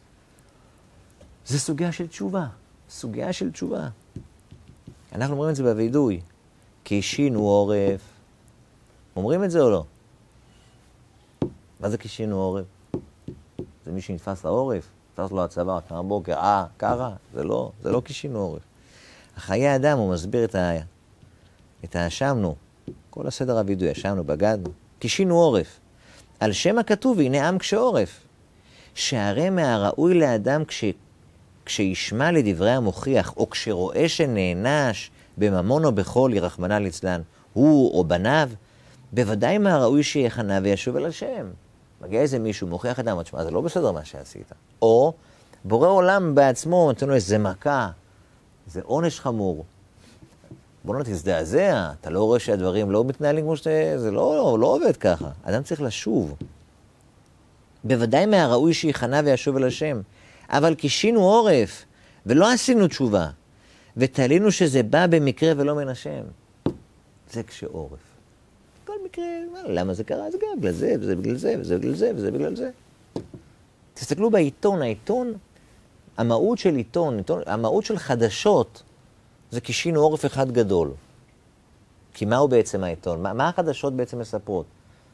זה סוגיה של תשובה, סוגיה של תשובה. אנחנו אומרים את זה בוידוי, כי שינו עורף. אומרים את זה או לא? מה זה כי שינו עורף? זה מי שנתפס לעורף? תפס לו הצבא, קם בבוקר, אה, קרה, זה לא, זה לא קישינו עורף. החיי אדם, הוא מסביר את ה... את האשמנו, כל הסדר הווידוי, אשמנו, בגדנו, קישינו עורף. על שם הכתוב, הנה עם קשה עורף. שהרי מהראוי לאדם כש... כשישמע לדברי המוכיח, או כשרואה שנענש בממון או בחולי, רחמנא ליצלן, הוא או בניו, בוודאי מהראוי שיחנה וישוב אל השם. מגיע איזה מישהו, מוכיח אדם, תשמע, זה לא בסדר מה שעשית. או בורא עולם בעצמו, נותן לו איזה מכה, זה עונש חמור. בוא לא תזדעזע, אתה לא רואה שהדברים לא מתנהלים כמו שאתה, זה לא, לא עובד ככה. אדם צריך לשוב. בוודאי מהראוי שיחנה וישוב אל השם. אבל קישינו עורף, ולא עשינו תשובה, ותלינו שזה בא במקרה ולא מן השם. זה כשעורף. כל מקרה, למה זה קרה? זה גם בגלל זה, וזה בגלל זה, וזה בגלל זה, וזה בגלל זה. תסתכלו בעיתון, העיתון, המהות של עיתון, עיתון המהות של חדשות, זה קישינו עורף אחד גדול. כי מהו בעצם העיתון? מה, מה החדשות בעצם מספרות?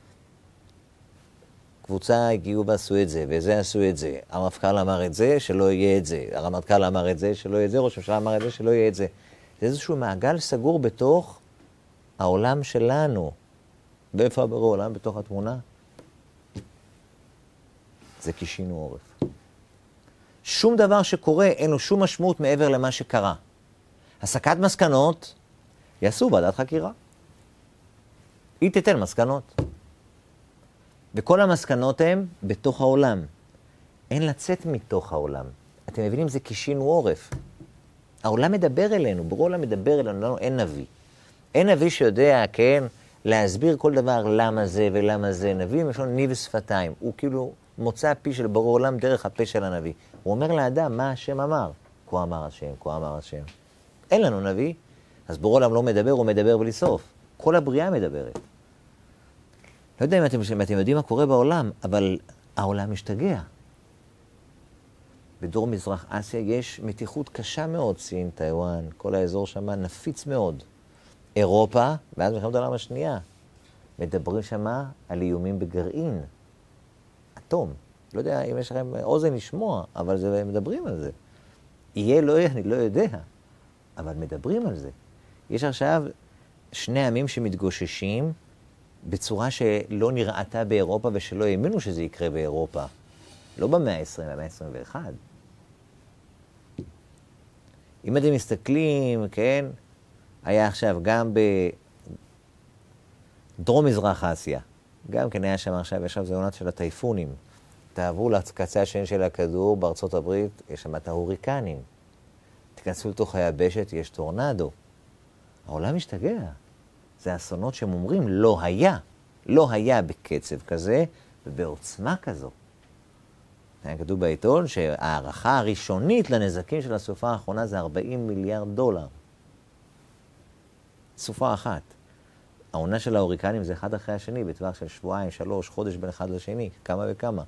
קבוצה הגיעו ועשו את זה, וזה עשו את זה. המפכ"ל אמר את זה, שלא יהיה את זה. הרמטכ"ל אמר את זה, שלא יהיה את זה. ראש הממשלה אמר את זה, שלא יהיה את זה. זה איזשהו מעגל סגור בתוך העולם שלנו. ואיפה הבורא עולם בתוך התמונה? זה קישינו עורף. שום דבר שקורה, אין לו שום משמעות מעבר למה שקרה. הסקת מסקנות, יעשו ועדת חקירה. היא תיתן מסקנות. וכל המסקנות הן בתוך העולם. אין לצאת מתוך העולם. אתם מבינים? זה קישינו עורף. העולם מדבר אלינו, ברור העולם מדבר אלינו, לא, אין נביא. אין נביא שיודע, כן, להסביר כל דבר למה זה ולמה זה. נביא, יש לו ניב ושפתיים. הוא כאילו מוצא פי של ברור עולם דרך הפה של הנביא. הוא אומר לאדם מה השם אמר. כה אמר השם, כה אמר השם. אין לנו נביא, אז ברור עולם לא מדבר, הוא מדבר בלי סוף. כל הבריאה מדברת. לא יודע אם אתם, אם אתם יודעים מה קורה בעולם, אבל העולם משתגע. בדרום מזרח אסיה יש מתיחות קשה מאוד, סין, טיואן, כל האזור שם נפיץ מאוד. אירופה, ואז מלחמת העולם השנייה, מדברים שם על איומים בגרעין, אטום. לא יודע אם יש לכם אוזן לשמוע, אבל זה, מדברים על זה. יהיה, לא יהיה, אני לא יודע, אבל מדברים על זה. יש עכשיו שני עמים שמתגוששים, בצורה שלא נראתה באירופה ושלא האמינו שזה יקרה באירופה. לא במאה ה-עשרים, במאה ה-עשרים ואחת. אם אתם מסתכלים, כן, היה עכשיו גם בדרום מזרח אסיה, גם כן היה שם עכשיו, יש שם זה עונת של הטייפונים. תעברו לקצה השני של הכדור, בארצות הברית, יש שם את ההוריקנים. תיכנסו לתוך היבשת, יש טורנדו. העולם משתגע. זה אסונות שהם אומרים, לא היה. לא היה בקצב כזה ובעוצמה כזו. היה כתוב בעיתון שהערכה הראשונית לנזקים של הסופה האחרונה זה ארבעים מיליארד דולר. סופה אחת. העונה של ההוריקנים זה אחד אחרי השני, בטווח של שבועיים, שלוש, חודש בין אחד לשני, כמה וכמה.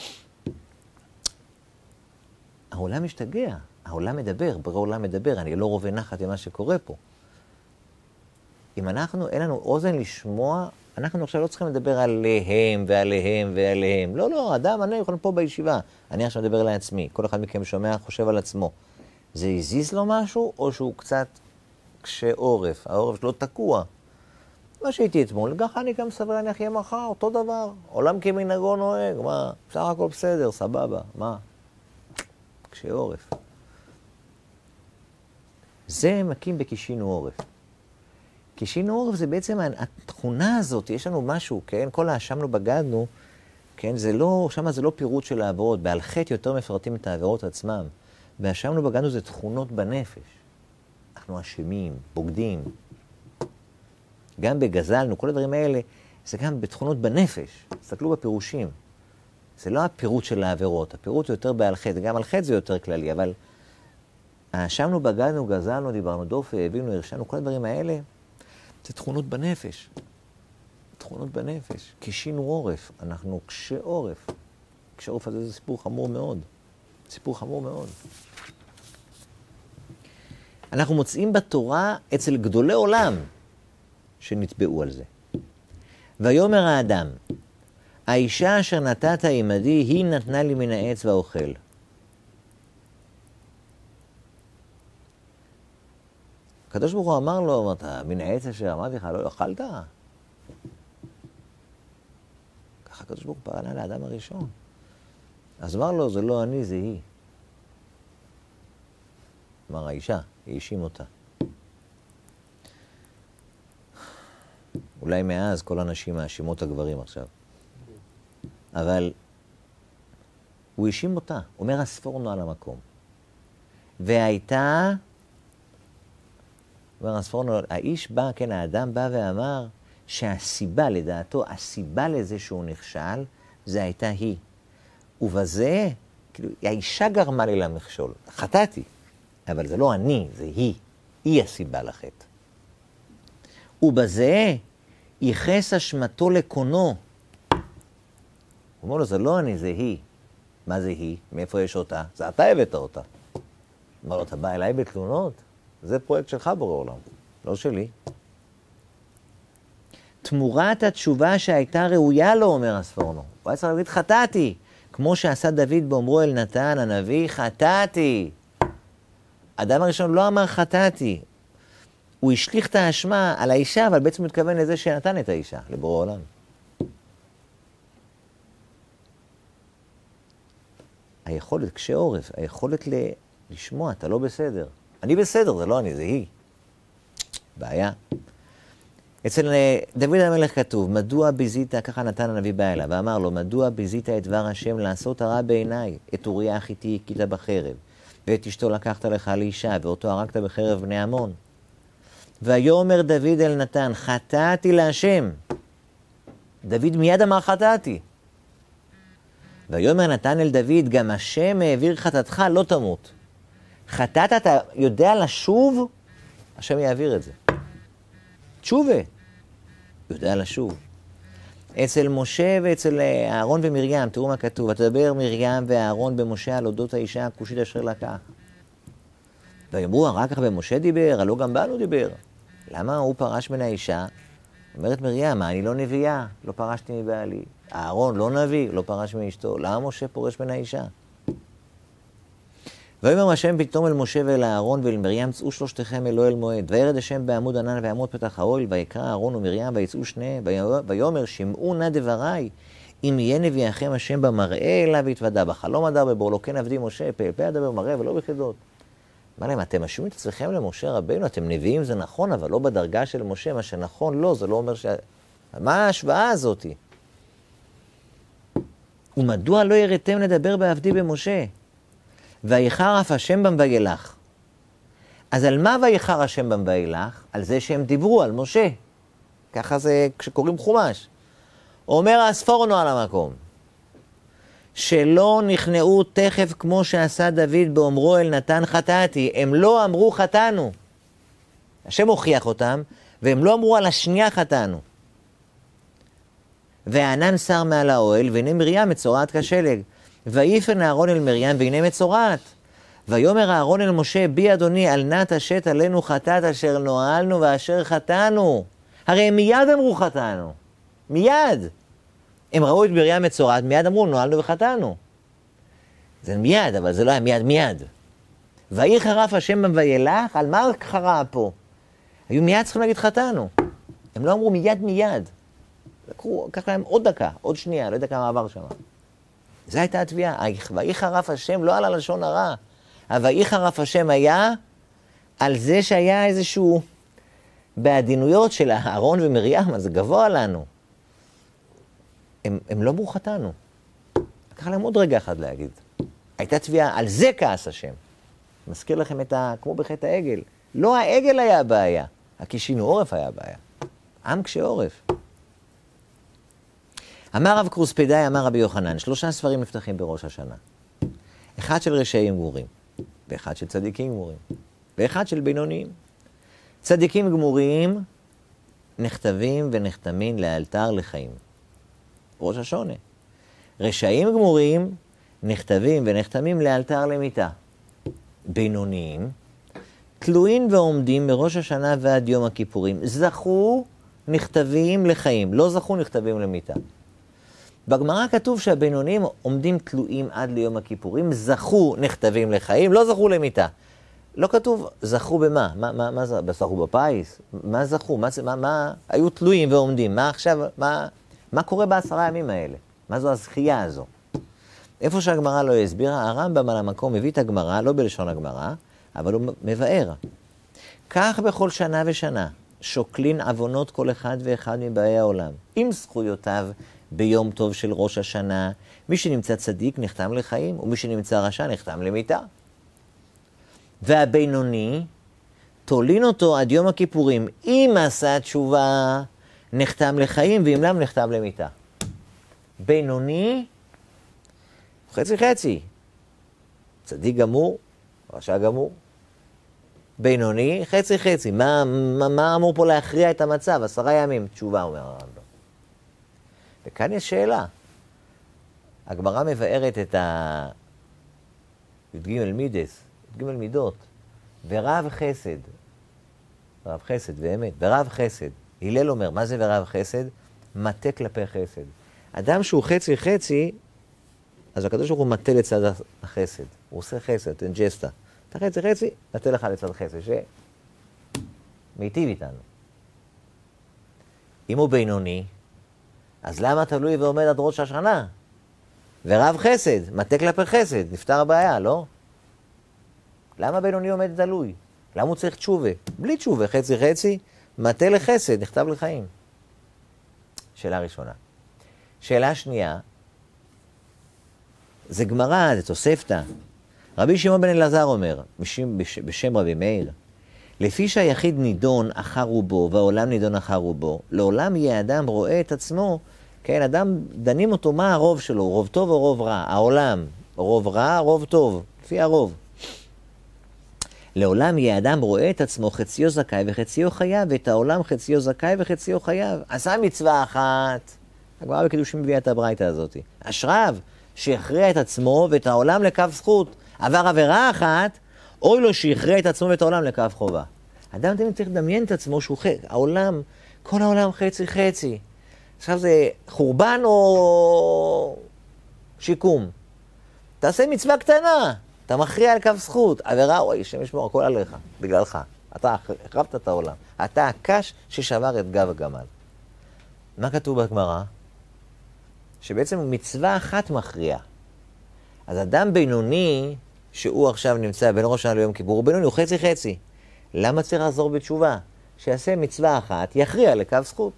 העולם משתגע, העולם מדבר, ברור העולם מדבר, אני לא רואה נחת עם מה שקורה פה. אם אנחנו, אין לנו אוזן לשמוע, אנחנו עכשיו לא צריכים לדבר עליהם ועליהם ועליהם. לא, לא, אדם, אני יכול פה בישיבה. אני עכשיו מדבר לעצמי. כל אחד מכם שומע, חושב על עצמו. זה הזיז לו משהו, או שהוא קצת קשה עורף? העורף שלו תקוע. מה שהייתי אתמול, ככה אני גם סבל, אני אחיה מחר, אותו דבר. עולם כמנהגו נוהג, מה? בסך הכל בסדר, סבבה, מה? קשה עורף. זה מקים בקישינו עורף. קישינו עורף זה בעצם התכונה הזאת, יש לנו משהו, כן? כל האשמנו בגדנו, כן? זה לא, שמה זה לא פירוט של העבירות, בעל חטא יותר מפרטים את העבירות עצמם. והאשמנו בגדנו זה תכונות בנפש. אנחנו אשמים, בוגדים. גם בגזלנו, כל הדברים האלה, זה גם בתכונות בנפש. תסתכלו בפירושים. זה לא הפירוט של העבירות, הפירוט הוא יותר בעל חטא, גם על חטא זה יותר כללי, אבל האשמנו בגדנו, גזלנו, דיברנו דופי, הבינו, הרשענו, כל הדברים האלה, זה תכונות בנפש. תכונות בנפש. קישינו עורף. אנחנו קשה עורף. קשה עורף הזה זה סיפור חמור מאוד. סיפור חמור מאוד. אנחנו מוצאים בתורה אצל גדולי עולם שנטבעו על זה. ויאמר האדם, האישה אשר נתת עמדי היא נתנה לי מן העץ והאוכל. הקדוש ברוך הוא אמר לו, אתה מן העץ אשר אמרתי לך, לא אכלת? ככה הקדוש ברוך הוא פרנה לאדם הראשון. אז אמר לו, זה לא אני, זה היא. אמר האישה, היא האשים אותה. אולי מאז כל הנשים מאשימות הגברים עכשיו. אבל הוא האשים אותה, אומר הספורנו על המקום. והייתה, אומר הספורנו, האיש בא, כן, האדם בא ואמר שהסיבה, לדעתו, הסיבה לזה שהוא נכשל, זה הייתה היא. ובזה, כאילו, האישה גרמה לי למכשול. חטאתי, אבל זה לא אני, זה היא. היא הסיבה לחטא. ובזה, ייחס אשמתו לקונו. הוא אומר לו, זה לא אני, זה היא. מה זה היא? מאיפה יש אותה? זה אתה הבאת אותה. אמר לו, אתה בא אליי בתלונות? זה פרויקט שלך בורא עולם, לא שלי. תמורת התשובה שהייתה ראויה לו, אומר הספורנו. הוא היה צריך להגיד, חטאתי. כמו שעשה דוד באומרו אל נתן, הנביא, חטאתי. האדם הראשון לא אמר חטאתי. הוא השליך את האשמה על האישה, אבל בעצם מתכוון לזה שנתן את האישה, לבורא עולם. היכולת, קשה עורף, היכולת ל... לשמוע, אתה לא בסדר. אני בסדר, זה לא אני, זה היא. בעיה. אצל דוד המלך כתוב, מדוע ביזית, ככה נתן הנביא בא אליו, ואמר לו, מדוע ביזית את דבר השם לעשות הרע בעיניי? את אוריה החיתי הכית בחרב, ואת אשתו לקחת לך לאישה, ואותו הרגת בחרב בני עמון. ויאמר דוד אל נתן, חטאתי להשם. דוד מיד אמר חטאתי. ויאמר נתן אל דוד, גם השם העביר חטאתך, לא תמות. חטאת, אתה יודע לשוב? השם יעביר את זה. תשובה. יודע לשוב. אצל משה ואצל אהרון ומרים, תראו מה כתוב, ותדבר מרים ואהרון במשה על אודות האישה הכושית אשר לקח. ואמרו, רק כך במשה דיבר, הלא גם בנו דיבר. למה הוא פרש מן האישה? אומרת מרים, אני לא נביאה, לא פרשתי מבעלי. אהרון לא נביא, לא פרש מאשתו. למה משה פורש מן האישה? ויאמר השם פתאום אל משה ואל אהרון ואל מרים, צאו שלושתכם אל אוהל מועד. וירד השם בעמוד ענן ועמוד פתח האוהל, ויקרא אהרון ומרים ויצאו שניהם. ויאמר שמעו נא דבריי, אם יהיה נביאכם השם במראה אליו יתוודע. בחלום הדר בבור, לא כן עבדי משה, פה פה אדבר במראה ולא בחידות. מה להם, אתם משווים את עצמכם למשה רבינו, אתם נביאים זה נכון, אבל לא בדרגה של משה, מה שנכון לא, זה לא אומר ש... מה ההשוואה הזאת? ומדוע לא יראתם לדבר בעבדי במשה? ויחר אף השם בם וילך. אז על מה ויחר השם בם וילך? על זה שהם דיברו על משה. ככה זה כשקוראים חומש. אומר הספורנו על המקום. שלא נכנעו תכף כמו שעשה דוד באומרו אל נתן חטאתי. הם לא אמרו חטאנו. השם הוכיח אותם, והם לא אמרו על השנייה חטאנו. והענן שר מעל האוהל, והנה מרים מצורעת כשלג. ויפן אהרון אל מרים, והנה מצורעת. ויאמר אהרון אל משה, בי אדוני, אל נא תשת עלינו חטאת אשר נועלנו ואשר חטאנו. הרי הם מיד אמרו חטאנו. מיד. הם ראו את מרים מצורעת, מיד אמרו, נועלנו וחטאנו. זה מיד, אבל זה לא היה מיד מיד. ויהי חרף השם בם וילך, על מה חרה פה? היו מיד צריכים להגיד חטאנו. הם לא אמרו מיד מיד. לקחו, לקח להם עוד דקה, עוד שנייה, לא יודע כמה עבר שם. זו הייתה התביעה. ויהי חרף השם לא על הלשון הרע. ויהי חרף השם היה על זה שהיה איזשהו בעדינויות של אהרון ומרים, אז זה גבוה לנו. הם, הם לא אמרו חטאנו. לקח להם עוד רגע אחד להגיד. הייתה תביעה, על זה כעס השם. מזכיר לכם את ה... כמו בחטא העגל. לא העגל היה הבעיה, הכישינו עורף היה הבעיה. עם קשה עורף. אמר רב קרוספדאי, אמר רבי יוחנן, שלושה ספרים נפתחים בראש השנה. אחד של רשעים גמורים, ואחד של צדיקים גמורים, ואחד של בינוניים. צדיקים גמורים נכתבים ונחתמים לאלתר לחיים. ראש השונה. רשעים גמורים נכתבים ונחתמים לאלתר למיתה. בינוניים תלויים ועומדים מראש השנה ועד יום הכיפורים. זכו נכתבים לחיים, לא זכו נכתבים למיתה. בגמרא כתוב שהבינוניים עומדים תלויים עד ליום הכיפורים, זכו נכתבים לחיים, לא זכו למיתה. לא כתוב זכו במה, מה, מה, מה זה, זכו בפיס, מה זכו, מה, מה, מה, היו תלויים ועומדים, מה עכשיו, מה, מה קורה בעשרה ימים האלה? מה זו הזכייה הזו? איפה שהגמרא לא הסבירה, הרמב"ם על המקום מביא את הגמרא, לא בלשון הגמרא, אבל הוא מבאר. כך בכל שנה ושנה, שוקלין עוונות כל אחד ואחד מבאי העולם, עם זכויותיו ביום טוב של ראש השנה, מי שנמצא צדיק נחתם לחיים, ומי שנמצא רשע נחתם למיתה. והבינוני, תולין אותו עד יום הכיפורים, אם עשה תשובה, נחתם לחיים, ואם לם נחתם למיתה. בינוני, חצי חצי, צדיק גמור, רשע גמור. בינוני, חצי חצי. מה, מה, מה אמור פה להכריע את המצב? עשרה ימים, תשובה, אומר הרמב"ם. וכאן יש שאלה. הגמרא מבארת את ה... י"ג מידס, י"ג מידות, ורב חסד, רב חסד, באמת, ורב חסד. הלל אומר, מה זה ורב חסד? מטה כלפי חסד. אדם שהוא חצי חצי, אז הקדוש ברוך הוא מטה לצד החסד. הוא עושה חסד, תן ג'סטה. אתה חצי חצי, נטה לך לצד חסד, שמיטיב איתנו. אם הוא בינוני, אז למה תלוי ועומד עד ראש השנה? ורב חסד, מטה כלפי חסד, נפתר הבעיה, לא? למה בינוני עומד תלוי? למה הוא צריך תשובה? בלי תשובה, חצי חצי, מטה לחסד, נכתב לחיים. שאלה ראשונה. שאלה שנייה, זה גמרא, זה תוספתא. רבי שמעון בן אלעזר אומר, בשם, בשם רבי מאיר, לפי שהיחיד נידון אחר רובו, והעולם נידון אחר רובו, לעולם יהיה אדם רואה את עצמו, כן, אדם דנים אותו מה הרוב שלו, רוב טוב או רוב רע, העולם, רוב רע, רוב טוב, לפי הרוב. לעולם יהיה אדם רואה את עצמו חציו זכאי וחציו חייב, ואת העולם חציו זכאי וחציו חייב. עשה מצווה אחת, הגמרא בקידושים מביאה את הברייתא הזאת. אשריו שהכריע את עצמו ואת העולם לקו זכות, עבר עבירה אחת, אוי לו שהכריע את עצמו ואת העולם לקו חובה. אדם תמיד צריך לדמיין את עצמו שהוא חצי, העולם, כל העולם חצי חצי. עכשיו זה חורבן או שיקום. תעשה מצווה קטנה, אתה מכריע על קו זכות, עבירה, אוי, שם ישמור, הכל עליך, בגללך. אתה החרבת את העולם. אתה הקש ששבר את גב הגמל. מה כתוב בגמרא? שבעצם מצווה אחת מכריע. אז אדם בינוני, שהוא עכשיו נמצא בין ראש השנה ליום כיפור, הוא בינוני, הוא חצי חצי. למה צריך לעזור בתשובה? שיעשה מצווה אחת, יכריע לקו זכות.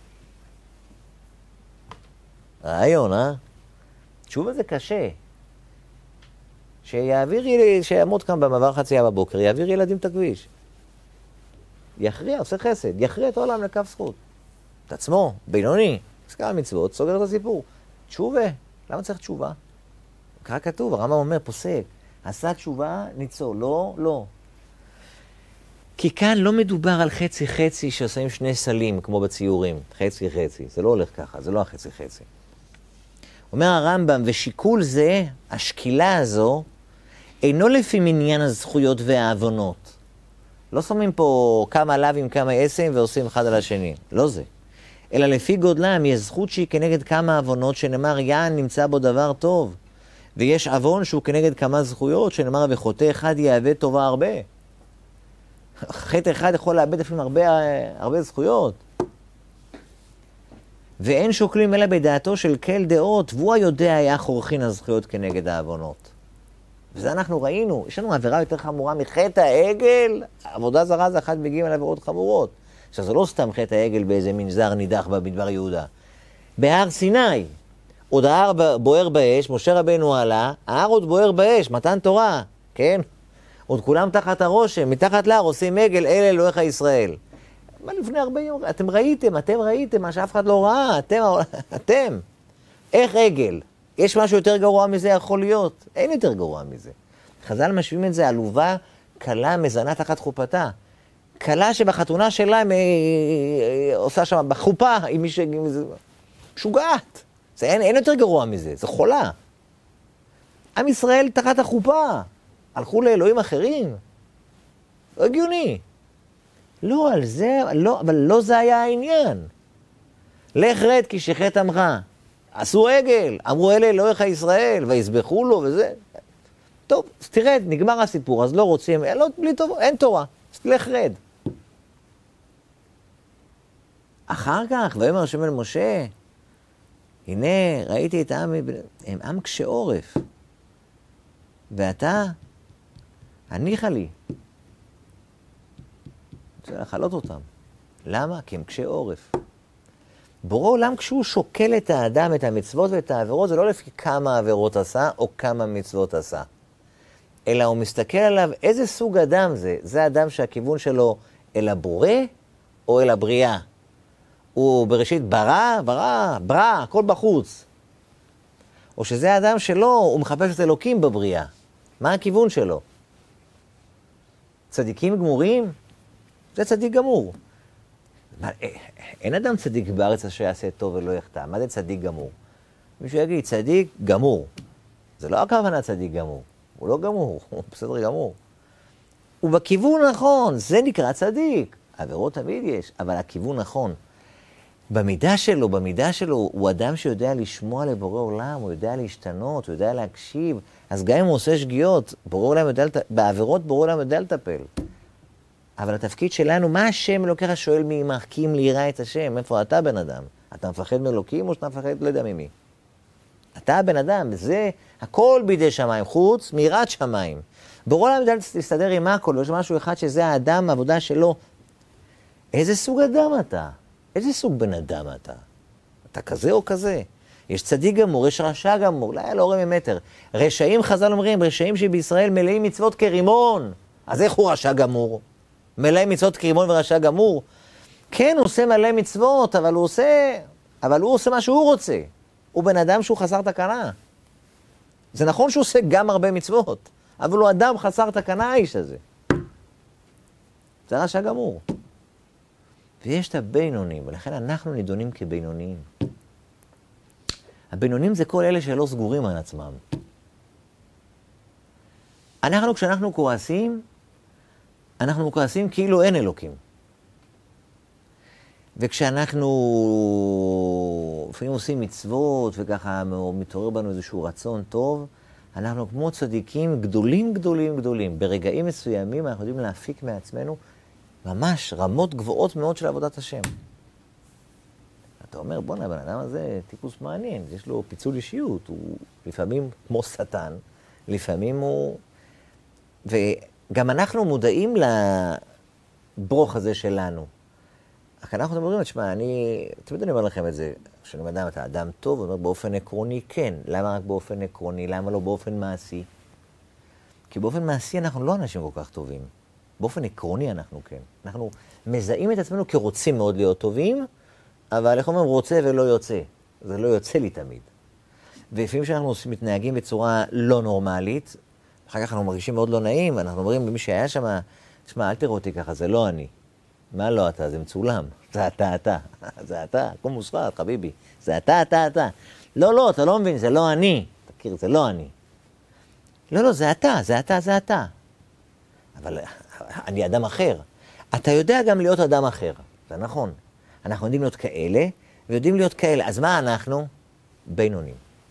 רעיון, אה? תשובה זה קשה. שיעביר, שיעמוד כאן במעבר חצייה בבוקר, יעביר ילדים את הכביש. יכריע, עושה חסד, יכריע את העולם לקו זכות. את עצמו, בינוני, עסקה מצוות, סוגר את הסיפור. תשובה, למה צריך תשובה? ככה כתוב, הרמב"ם אומר, פוסק, עשה תשובה, ניצול, לא, לא. כי כאן לא מדובר על חצי חצי שעושים שני סלים, כמו בציורים, חצי חצי, זה לא הולך ככה, זה לא החצי חצי. אומר הרמב"ם, ושיקול זה, השקילה הזו, אינו לפי מניין הזכויות והעוונות. לא שמים פה כמה לאווים, כמה עשים ועושים אחד על השני, לא זה. אלא לפי גודלם, יש זכות שהיא כנגד כמה עוונות, שנאמר, יען נמצא בו דבר טוב. ויש עוון שהוא כנגד כמה זכויות, שנאמר, וחוטא אחד יאבד טובה הרבה. חטא אחד יכול לאבד לפעמים הרבה, הרבה זכויות. ואין שוקלים אלא בדעתו של כל דעות, והוא היודע היה חורכין הזכויות כנגד העוונות. וזה אנחנו ראינו, יש לנו עבירה יותר חמורה מחטא העגל, עבודה זרה זה אחת מגיעים על עבירות חמורות. עכשיו זה לא סתם חטא העגל באיזה מנזר נידח במדבר יהודה. בהר סיני, עוד ההר בוער באש, משה רבנו עלה, ההר עוד בוער באש, מתן תורה, כן? עוד כולם תחת הרושם, מתחת להר עושים עגל, אלה אלוהיך ישראל. מה לפני הרבה יום? אתם ראיתם, אתם ראיתם מה שאף אחד לא ראה, אתם, אתם. איך עגל? יש משהו יותר גרוע מזה יכול להיות? אין יותר גרוע מזה. חז"ל משווים את זה, עלובה, קלה, מזנה תחת חופתה. קלה שבחתונה שלה היא, היא עושה שם בחופה, עם מי ש... משוגעת. זה אין, אין יותר גרוע מזה, זה חולה. עם ישראל תחת החופה. הלכו לאלוהים אחרים. לא הגיוני. לא, על זה, לא, אבל לא זה היה העניין. לך רד כי שחט עמך. עשו עגל, אמרו אלה אלוהיך ישראל, ויסבחו לו וזה. טוב, אז תרד, נגמר הסיפור, אז לא רוצים, אין, לא, בלי טוב, אין תורה, אז תלך רד. אחר כך, ויאמר השם אל משה, הנה, ראיתי את העם, הם עם קשה עורף, ואתה, הניחה לי. רוצה לחלות אותם. למה? כי הם קשה עורף. בורא עולם, כשהוא שוקל את האדם, את המצוות ואת העבירות, זה לא לפי כמה עבירות עשה או כמה מצוות עשה. אלא הוא מסתכל עליו איזה סוג אדם זה. זה אדם שהכיוון שלו אל הבורא או אל הבריאה. הוא בראשית ברא, ברא, ברא, הכל בחוץ. או שזה האדם שלו, הוא מחפש את אלוקים בבריאה. מה הכיוון שלו? צדיקים גמורים? זה צדיק גמור. מה, אין אדם צדיק בארץ אשר יעשה טוב ולא יחטא. מה זה צדיק גמור? מישהו יגיד, צדיק גמור. זה לא הכוונה צדיק גמור. הוא לא גמור, הוא בסדר גמור. הוא בכיוון נכון, זה נקרא צדיק. עבירות תמיד יש, אבל הכיוון נכון. במידה שלו, במידה שלו, הוא אדם שיודע לשמוע לבורא עולם, הוא יודע להשתנות, הוא יודע להקשיב. אז גם אם הוא עושה שגיאות, בורא עולם יודע, בעבירות בורא עולם יודע לטפל. אבל התפקיד שלנו, מה השם אלוקיך שואל מעמך? כי אם ליראה את השם, איפה אתה בן אדם? אתה מפחד מאלוקים או שאתה מפחד לא יודע ממי? אתה בן אדם, זה הכל בידי שמיים, חוץ מיראת שמיים. בורא עולם יודע להסתדר עם הכל, יש משהו אחד שזה האדם, העבודה שלו. איזה סוג אדם אתה? איזה סוג בן אדם אתה? אתה כזה או כזה? יש צדיק גמור, יש רשע גמור, לא היה לא רואה ממטר. רשעים, חז"ל אומרים, רשעים שבישראל מלאים מצוות כרימון. אז איך הוא רשע גמור? מלא מצוות כרימון ורשע גמור? כן, הוא עושה מלא מצוות, אבל הוא עושה, אבל הוא עושה מה שהוא רוצה. הוא בן אדם שהוא חסר תקנה. זה נכון שהוא עושה גם הרבה מצוות, אבל הוא אדם חסר תקנה, האיש הזה. זה רשע גמור. ויש את הבינונים, ולכן אנחנו נידונים כבינונים. הבינונים זה כל אלה שלא סגורים על עצמם. אנחנו, כשאנחנו כועסים, אנחנו כועסים כאילו אין אלוקים. וכשאנחנו לפעמים עושים מצוות וככה מתעורר בנו איזשהו רצון טוב, אנחנו כמו צדיקים גדולים גדולים גדולים. ברגעים מסוימים אנחנו יודעים להפיק מעצמנו ממש רמות גבוהות מאוד של עבודת השם. אתה אומר, בוא נה, בן אדם הזה טיפוס מעניין, יש לו פיצול אישיות, הוא לפעמים כמו שטן, לפעמים הוא... וגם אנחנו מודעים לברוך הזה שלנו. אך אנחנו אומרים, תשמע, אני, תמיד אני אומר לכם את זה, כשאני אומר, אתה אדם טוב, אומר באופן עקרוני, כן. למה רק באופן עקרוני? למה לא באופן מעשי? כי באופן מעשי אנחנו לא אנשים כל כך טובים. באופן עקרוני אנחנו כן. אנחנו מזהים את עצמנו כרוצים מאוד להיות טובים, אבל איך אומרים, רוצה ולא יוצא. זה לא יוצא לי תמיד. ולפעמים שאנחנו מתנהגים בצורה לא נורמלית, אחר כך אנחנו מרגישים מאוד לא נעים, אנחנו אומרים למי שהיה שם, תשמע, אל תראו אותי ככה, זה לא אני. מה לא אתה? זה מצולם. זה אתה, אתה. זה אתה, כמו מוסחת, חביבי. זה אתה, אתה, אתה. לא, לא, אתה לא מבין, זה לא אני. תכיר, זה לא אני. לא, לא, זה אתה, זה אתה, זה אתה. אבל אני אדם אחר. אתה יודע גם להיות אדם אחר. זה נכון. אנחנו יודעים להיות כאלה, ויודעים להיות כאלה. אז מה אנחנו? בינונים.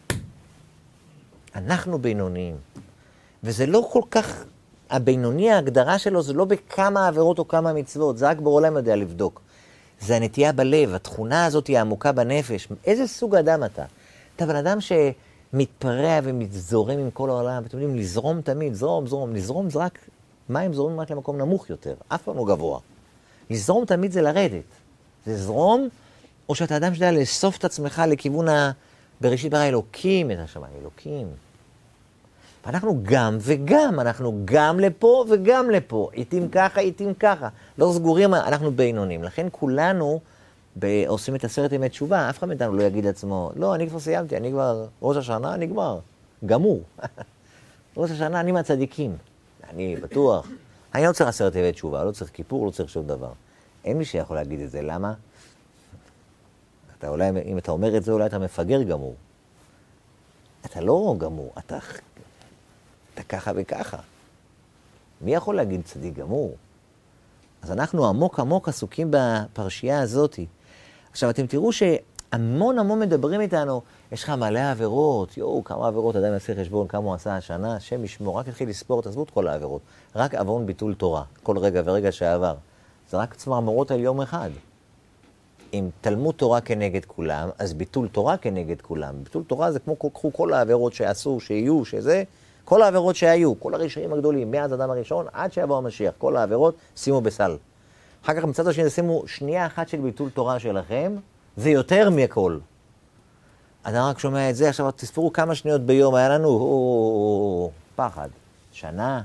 אנחנו בינוניים. וזה לא כל כך, הבינוני, ההגדרה שלו, זה לא בכמה עבירות או כמה מצוות, זה רק בעולם יודע לבדוק. זה הנטייה בלב, התכונה הזאת היא העמוקה בנפש. איזה סוג אדם אתה? אתה בן אדם שמתפרע ומתזורם עם כל העולם, ואתם יודעים, לזרום תמיד, זרום, זרום, לזרום זה רק, מים זורמים רק למקום נמוך יותר, אף פעם לא גבוה. לזרום תמיד זה לרדת. זה זרום, או שאתה אדם שיודע לאסוף את עצמך לכיוון ה... בראשית ברא אלוקים את השמיים, אלוקים. ואנחנו גם וגם, אנחנו גם לפה וגם לפה. איתים ככה, איתים ככה. לא סגורים, אנחנו בינונים. לכן כולנו עושים את עשרת ימי תשובה. אף אחד מאיתנו לא יגיד לעצמו, לא, אני כבר סיימתי, אני כבר, ראש השנה נגמר. גמור. ראש השנה אני מהצדיקים. אני בטוח. אני לא צריך עשרת ימי תשובה, לא צריך כיפור, לא צריך שום דבר. אין מי שיכול להגיד את זה. למה? אתה אולי, אם אתה אומר את זה, אולי אתה מפגר גמור. אתה לא גמור, אתה... אתה ככה וככה. מי יכול להגיד צדיק גמור? אז אנחנו עמוק עמוק עסוקים בפרשייה הזאת. עכשיו, אתם תראו המון המון מדברים איתנו, יש לך מלא עבירות, יואו, כמה עבירות, אדם יעשה חשבון, כמה הוא עשה השנה, השם ישמור, רק התחיל לספור, תעזבו את כל העבירות. רק עוון ביטול תורה, כל רגע ורגע שעבר. זה רק צמרמורות על יום אחד. אם תלמוד תורה כנגד כולם, אז ביטול תורה כנגד כולם. ביטול תורה זה כמו קחו כל העבירות שעשו, שיהיו, שזה, כל העבירות שהיו, כל הרשעים הגדולים, מאז אדם הראשון, עד שיבוא המשיח, כל העבירות, שימו בסל. אחר כך מצד השני, שימו שנייה אחת של ביטול תורה שלכם, זה יותר מהכל. אדם רק שומע את זה, עכשיו תספרו כמה שניות ביום היה לנו, או, פחד. שנה.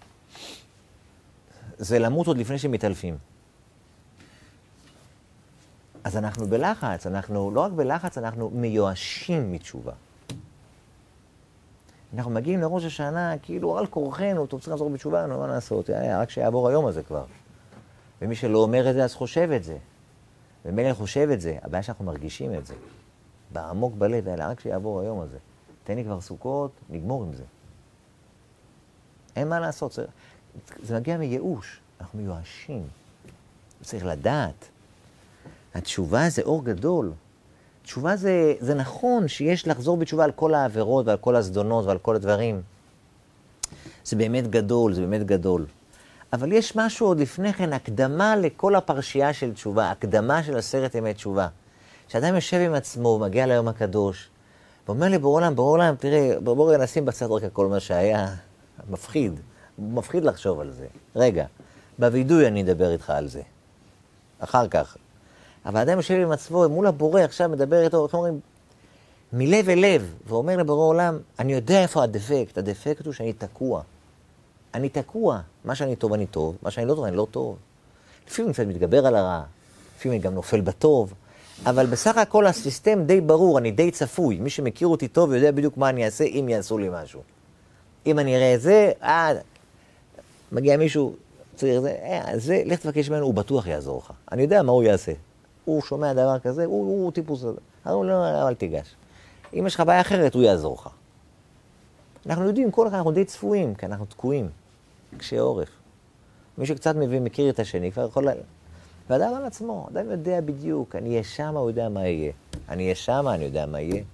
זה למות עוד לפני שמתעלפים. אז אנחנו בלחץ, אנחנו לא רק בלחץ, אנחנו מיואשים מתשובה. אנחנו מגיעים לראש השנה, כאילו על כורחנו, טוב, צריך לחזור בתשובה, נו, מה לעשות? רק שיעבור היום הזה כבר. ומי שלא אומר את זה, אז חושב את זה. ומילא חושב את זה, הבעיה שאנחנו מרגישים את זה. בעמוק בלב, אלא רק שיעבור היום הזה. תן לי כבר סוכות, נגמור עם זה. אין מה לעשות, זה, זה מגיע מייאוש, אנחנו מיואשים. צריך לדעת. התשובה זה אור גדול. תשובה זה, זה נכון שיש לחזור בתשובה על כל העבירות ועל כל הזדונות ועל כל הדברים. זה באמת גדול, זה באמת גדול. אבל יש משהו עוד לפני כן, הקדמה לכל הפרשייה של תשובה, הקדמה של עשרת ימי תשובה. כשאדם יושב עם עצמו, מגיע ליום הקדוש, ואומר לי בורא עולם, בורא עולם, תראה, בואו נשים בצד רק כל מה שהיה מפחיד. מפחיד לחשוב על זה. רגע, בווידוי אני אדבר איתך על זה. אחר כך. אבל האדם יושב עם עצמו, מול הבורא, עכשיו מדבר איתו, איך אומרים, מלב אל לב, ואומר לבורא עולם, אני יודע איפה הדפקט, הדפקט הוא שאני תקוע. אני תקוע. מה שאני טוב, אני טוב, מה שאני לא טוב, אני לא טוב. לפעמים אני קצת מתגבר על הרע, לפעמים אני גם נופל בטוב, אבל בסך הכל הסיסטם די ברור, אני די צפוי. מי שמכיר אותי טוב יודע בדיוק מה אני אעשה אם יעשו לי משהו. אם אני אראה את זה, אה, מגיע מישהו, צריך זה, אה, זה, לך תבקש ממנו, הוא בטוח יעזור לך. אני יודע מה הוא יעשה. הוא שומע דבר כזה, הוא, הוא, הוא טיפוס הזה. הוא לא, אל תיגש. אם יש לך בעיה אחרת, הוא יעזור לך. אנחנו יודעים, כל אחד אנחנו די צפויים, כי אנחנו תקועים, קשי עורף. מי שקצת מבין, מכיר את השני, כבר יכול... ואדם על עצמו, אדם יודע בדיוק, אני אהיה שם, הוא יודע מה יהיה. אני אהיה שם, אני יודע מה יהיה.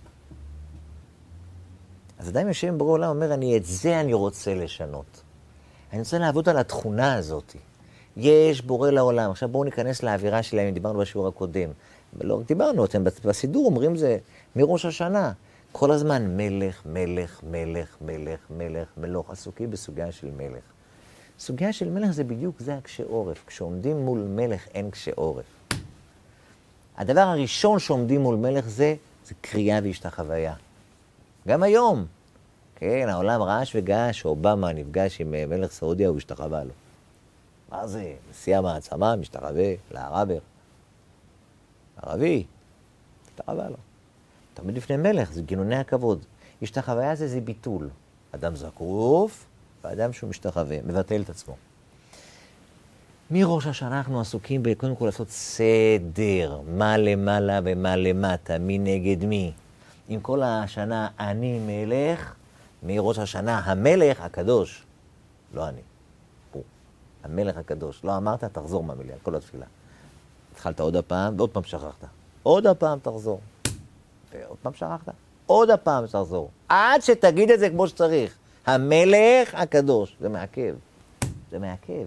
אז אדם יושב עם בורא עולם, אומר, אני את זה אני רוצה לשנות. אני רוצה לעבוד על התכונה הזאת. יש בורא לעולם. עכשיו בואו ניכנס לאווירה שלהם, דיברנו בשיעור הקודם. לא דיברנו, אתם בסידור אומרים זה מראש השנה. כל הזמן מלך, מלך, מלך, מלך, מלך, מלוך. עסוקים בסוגיה של מלך. סוגיה של מלך זה בדיוק, זה הקשה עורף. כשעומדים מול מלך אין קשה עורף. הדבר הראשון שעומדים מול מלך זה, זה קריאה והשתחוויה. גם היום. כן, העולם רעש וגעש, שאובמה נפגש עם מלך סעודיה, הוא השתחווה לו. מה זה? נשיא המעצמה, משתחווה לערבר. ערבי, השתחווה לו. תמיד לפני מלך, זה גינוני הכבוד. השתחוויה זה, זה ביטול. אדם זקוף, ואדם שהוא משתחווה, מבטל את עצמו. מראש השנה אנחנו עסוקים בקודם כל לעשות סדר, מה למעלה ומה למטה, מי נגד מי. עם כל השנה אני מלך, מראש השנה המלך הקדוש, לא אני, הוא, המלך הקדוש. לא אמרת, תחזור מהמילה, כל התפילה. התחלת עוד הפעם, ועוד פעם שכחת. עוד הפעם תחזור. ועוד פעם שכחת. עוד הפעם תחזור. עד שתגיד את זה כמו שצריך. המלך הקדוש. זה מעכב. זה מעכב.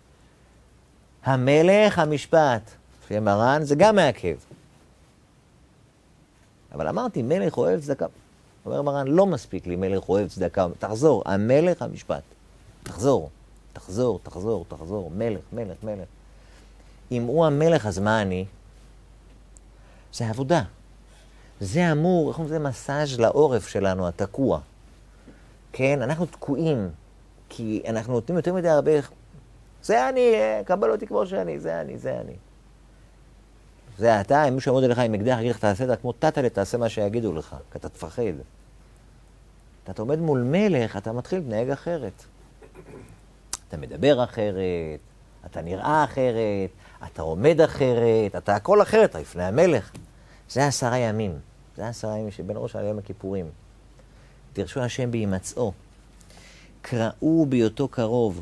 המלך המשפט. לפי מרן זה גם מעכב. אבל אמרתי, מלך אוהב צדקה. אומר מרן, לא מספיק לי מלך אוהב צדקה. תחזור, המלך המשפט. תחזור, תחזור, תחזור, תחזור. מלך, מלך, מלך. אם הוא המלך, אז מה אני? זה עבודה. זה אמור, איך אומרים, זה מסאז' לעורף שלנו, התקוע. כן, אנחנו תקועים, כי אנחנו נותנים יותר מדי הרבה... זה אני, קבל אותי כמו שאני, זה אני, זה אני. זה אתה, אם מישהו יעמוד אליך עם אקדח, יגיד לך, תעשה את כמו טאטלה, תעשה מה שיגידו לך, כי אתה תפחד. אתה עומד מול מלך, אתה מתחיל להתנהג אחרת. אתה מדבר אחרת, אתה נראה אחרת, אתה עומד אחרת, אתה הכל אחרת, אתה לפני המלך. זה עשרה ימים. זה עשרה ימים שבין ראש על יום הכיפורים. דרשו השם בהימצאו. קראו בהיותו קרוב.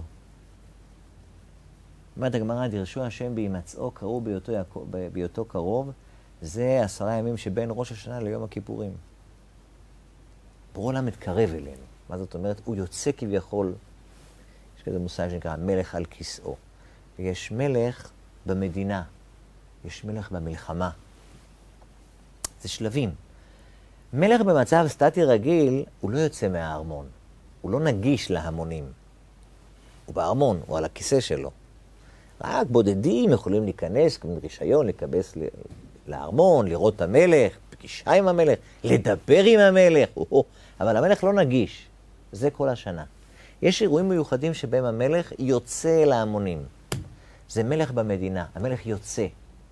אומרת הגמרא, דרשו השם בהימצאו, קראו בהיותו, בהיותו קרוב, זה עשרה ימים שבין ראש השנה ליום הכיפורים. בורא עולם מתקרב אלינו. מה זאת אומרת? הוא יוצא כביכול, יש כזה מושג שנקרא מלך על כיסאו. ויש מלך במדינה, יש מלך במלחמה. זה שלבים. מלך במצב סטטי רגיל, הוא לא יוצא מהארמון. הוא לא נגיש להמונים. הוא בארמון, הוא על הכיסא שלו. רק בודדים יכולים להיכנס, כמו רישיון, להיכנס לארמון, לראות את המלך, פגישה עם המלך, לדבר עם המלך. אבל המלך לא נגיש. זה כל השנה. יש אירועים מיוחדים שבהם המלך יוצא להמונים. זה מלך במדינה, המלך יוצא.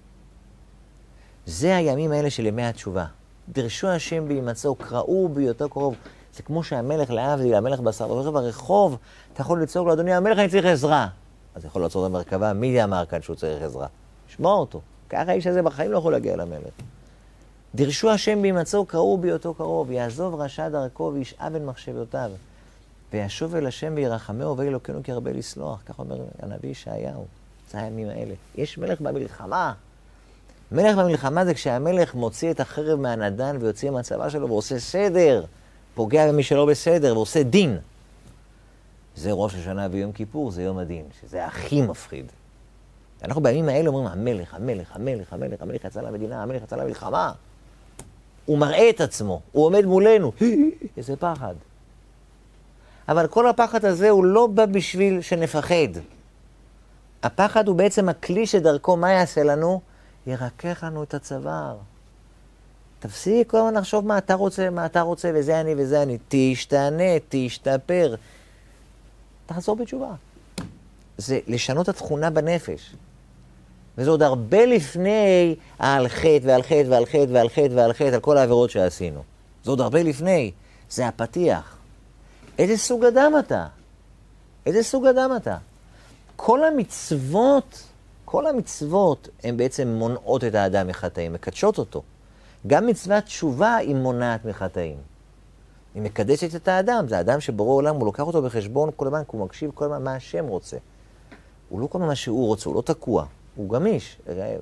זה הימים האלה של ימי התשובה. דרשו השם בהימצאו, קראו בהיותו קרוב. זה כמו שהמלך להבדיל, המלך בשר, ברחוב הרחוב, אתה יכול לצעוק לו, אדוני המלך, אני צריך עזרה. אז יכול לעצור את המרכבה, מי אמר כאן שהוא צריך עזרה? שמוע אותו. ככה האיש הזה בחיים לא יכול להגיע למלך. דרשו השם בהימצאו, קראו בהיותו קרוב, יעזוב רשע דרכו וישאב אל מחשבותיו. וישוב אל השם וירחמהו ואלוקינו כי הרבה לסלוח. כך אומר הנביא ישעיהו. זה הימים האלה. יש מלך במלחמה. מלך במלחמה זה כשהמלך מוציא את החרב מהנדן ויוציא מהצבא שלו ועושה סדר. פוגע במי שלא בסדר ועושה דין. זה ראש השנה ויום כיפור, זה יום הדין, שזה הכי מפחיד. אנחנו בימים האלה אומרים, המלך, המלך, המלך, המלך, המלך יצא למדינה, המלך יצא למלחמה. הוא מראה את עצמו, הוא עומד מולנו. איזה פחד. אבל כל הפחד הזה הוא לא בא בשביל שנפחד. הפחד הוא בעצם הכלי שדרכו מה יעשה לנו? ירקח לנו את הצוואר. תפסיק כל הזמן לחשוב מה אתה רוצה, מה אתה רוצה, וזה אני וזה אני. תשתנה, תשתפר. תחזור בתשובה. זה לשנות את התכונה בנפש. וזה עוד הרבה לפני על חטא ועל חטא ועל חטא ועל חטא ועל חטא, על כל העבירות שעשינו. זה עוד הרבה לפני. זה הפתיח. איזה סוג אדם אתה? איזה סוג אדם אתה? כל המצוות, כל המצוות הן בעצם מונעות את האדם מחטאים, מקדשות אותו. גם מצוות תשובה היא מונעת מחטאים. היא מקדשת את האדם, זה האדם שבורא עולם, הוא לוקח אותו בחשבון כל הזמן, הוא מקשיב כל הזמן מה השם רוצה. הוא לא כל מה שהוא רוצה, הוא לא תקוע, הוא גמיש.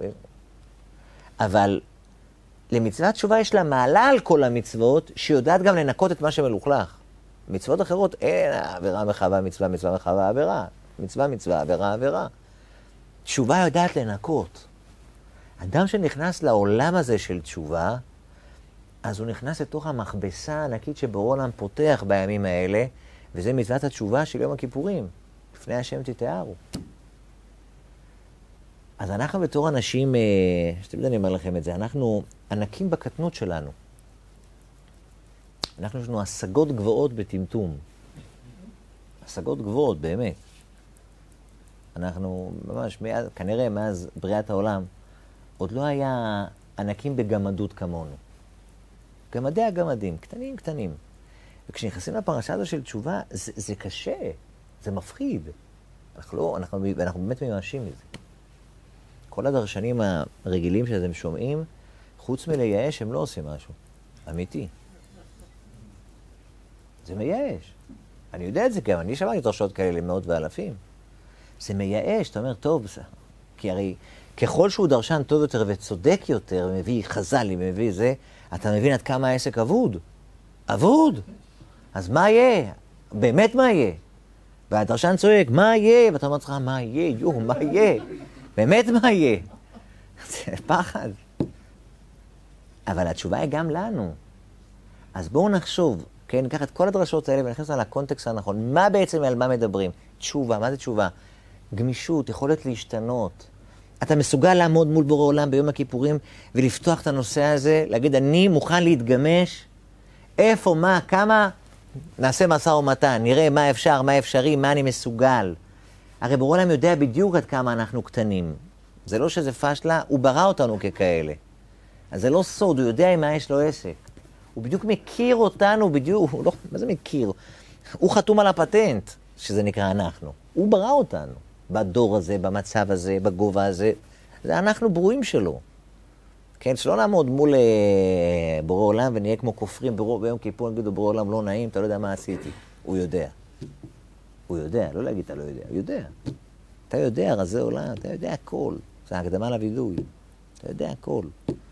אבל למצוות תשובה יש לה מעלה על כל המצוות, שיודעת גם לנקות את מה שמלוכלך. מצוות אחרות, אין, עבירה מחווה, מצווה, מצווה מחווה, עבירה. מצווה, מצווה, עבירה, עבירה. תשובה יודעת לנקות. אדם שנכנס לעולם הזה של תשובה, אז הוא נכנס לתוך המכבסה הענקית שבורא עולם פותח בימים האלה, וזה מצוות התשובה של יום הכיפורים. לפני השם תתארו. אז אנחנו בתור אנשים, שתמיד אני אומר לכם את זה, אנחנו ענקים בקטנות שלנו. אנחנו יש לנו השגות גבוהות בטמטום. השגות גבוהות, באמת. אנחנו ממש, מאז, כנראה מאז בריאת העולם, עוד לא היה ענקים בגמדות כמונו. גמדי הגמדים, קטנים קטנים. וכשנכנסים לפרשה הזו של תשובה, זה, זה קשה, זה מפחיד. אנחנו, לא, אנחנו, אנחנו באמת ממשים מזה. כל הדרשנים הרגילים שאתם שומעים, חוץ מלייאש, הם לא עושים משהו. אמיתי. זה מייאש. אני יודע את זה גם, אני שמעתי דרשות כאלה למאות ואלפים. זה מייאש, אתה אומר, טוב, כי הרי ככל שהוא דרשן טוב יותר וצודק יותר, מביא חז"ל, מביא זה, אתה מבין עד כמה העסק אבוד. אבוד. אז מה יהיה? באמת מה יהיה? והדרשן צועק, מה יהיה? ואתה אומר לך, מה יהיה? יו, מה יהיה? באמת מה יהיה? זה פחד. אבל התשובה היא גם לנו. אז בואו נחשוב, כן, ניקח את כל הדרשות האלה ונכנס על הקונטקסט הנכון. מה בעצם, על מה מדברים? תשובה, מה זה תשובה? גמישות, יכולת להשתנות. אתה מסוגל לעמוד מול בורא עולם ביום הכיפורים ולפתוח את הנושא הזה, להגיד, אני מוכן להתגמש, איפה, מה, כמה, נעשה משא ומתן, נראה מה אפשר, מה אפשרי, מה אני מסוגל. הרי בורא עולם יודע בדיוק עד כמה אנחנו קטנים. זה לא שזה פשלה, הוא ברא אותנו ככאלה. אז זה לא סוד, הוא יודע עם מה יש לו עסק. הוא בדיוק מכיר אותנו, בדיוק, הוא לא, מה זה מכיר? הוא חתום על הפטנט, שזה נקרא אנחנו. הוא ברא אותנו. בדור הזה, במצב הזה, בגובה הזה. זה אנחנו ברואים שלו. כן, שלא נעמוד מול אה, בורא עולם ונהיה כמו כופרים ברוב, ביום כיפור, נגידו בורא עולם לא נעים, אתה לא יודע מה עשיתי. הוא יודע. הוא יודע, לא להגיד אתה לא יודע, הוא יודע. אתה יודע, רזי עולם, אתה יודע הכל. זה הקדמה לוידוי. אתה יודע הכל.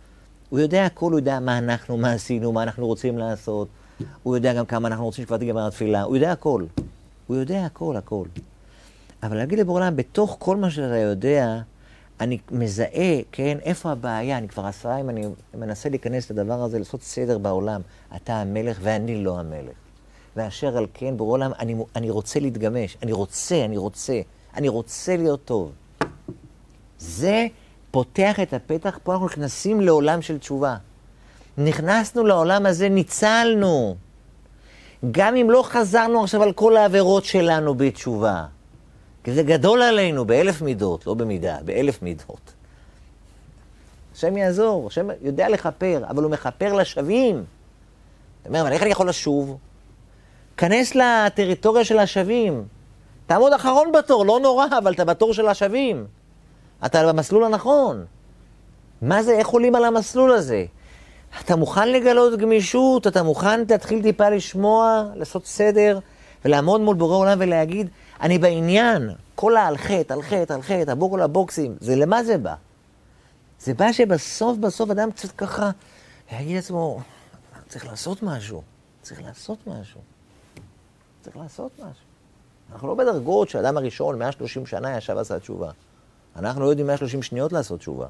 הוא יודע הכל, הוא יודע מה אנחנו, מה עשינו, מה אנחנו רוצים לעשות. הוא יודע גם כמה אנחנו רוצים שכבר תיגמר התפילה. הוא יודע הכל. הוא יודע הכל, הכל. אבל להגיד לבורא עולם, בתוך כל מה שאתה יודע, אני מזהה, כן, איפה הבעיה? אני כבר עשרה, אם אני מנסה להיכנס לדבר הזה, לעשות סדר בעולם. אתה המלך ואני לא המלך. ואשר על כן, בורא עולם, אני, אני רוצה להתגמש. אני רוצה, אני רוצה. אני רוצה להיות טוב. זה פותח את הפתח, פה אנחנו נכנסים לעולם של תשובה. נכנסנו לעולם הזה, ניצלנו. גם אם לא חזרנו עכשיו על כל העבירות שלנו בתשובה. כי זה גדול עלינו באלף מידות, לא במידה, באלף מידות. השם יעזור, השם יודע לחפר, אבל הוא מחפר לשווים. זאת אומרת, אבל איך אני יכול לשוב? כנס לטריטוריה של השווים. תעמוד אחרון בתור, לא נורא, אבל אתה בתור של השווים. אתה במסלול הנכון. מה זה, איך עולים על המסלול הזה? אתה מוכן לגלות גמישות, אתה מוכן להתחיל טיפה לשמוע, לעשות סדר, ולעמוד מול בורא עולם ולהגיד, אני בעניין, כל על חטא, על חטא, על חטא, הבור כל הבוקסים, זה למה זה בא? זה בא שבסוף, בסוף אדם קצת ככה, להגיד לעצמו, צריך לעשות משהו, צריך לעשות משהו, צריך לעשות משהו. אנחנו לא בדרגות שהאדם הראשון, מאה ושלושים שנה ישב עשה תשובה. אנחנו לא יודעים מאה ושלושים שניות לעשות תשובה.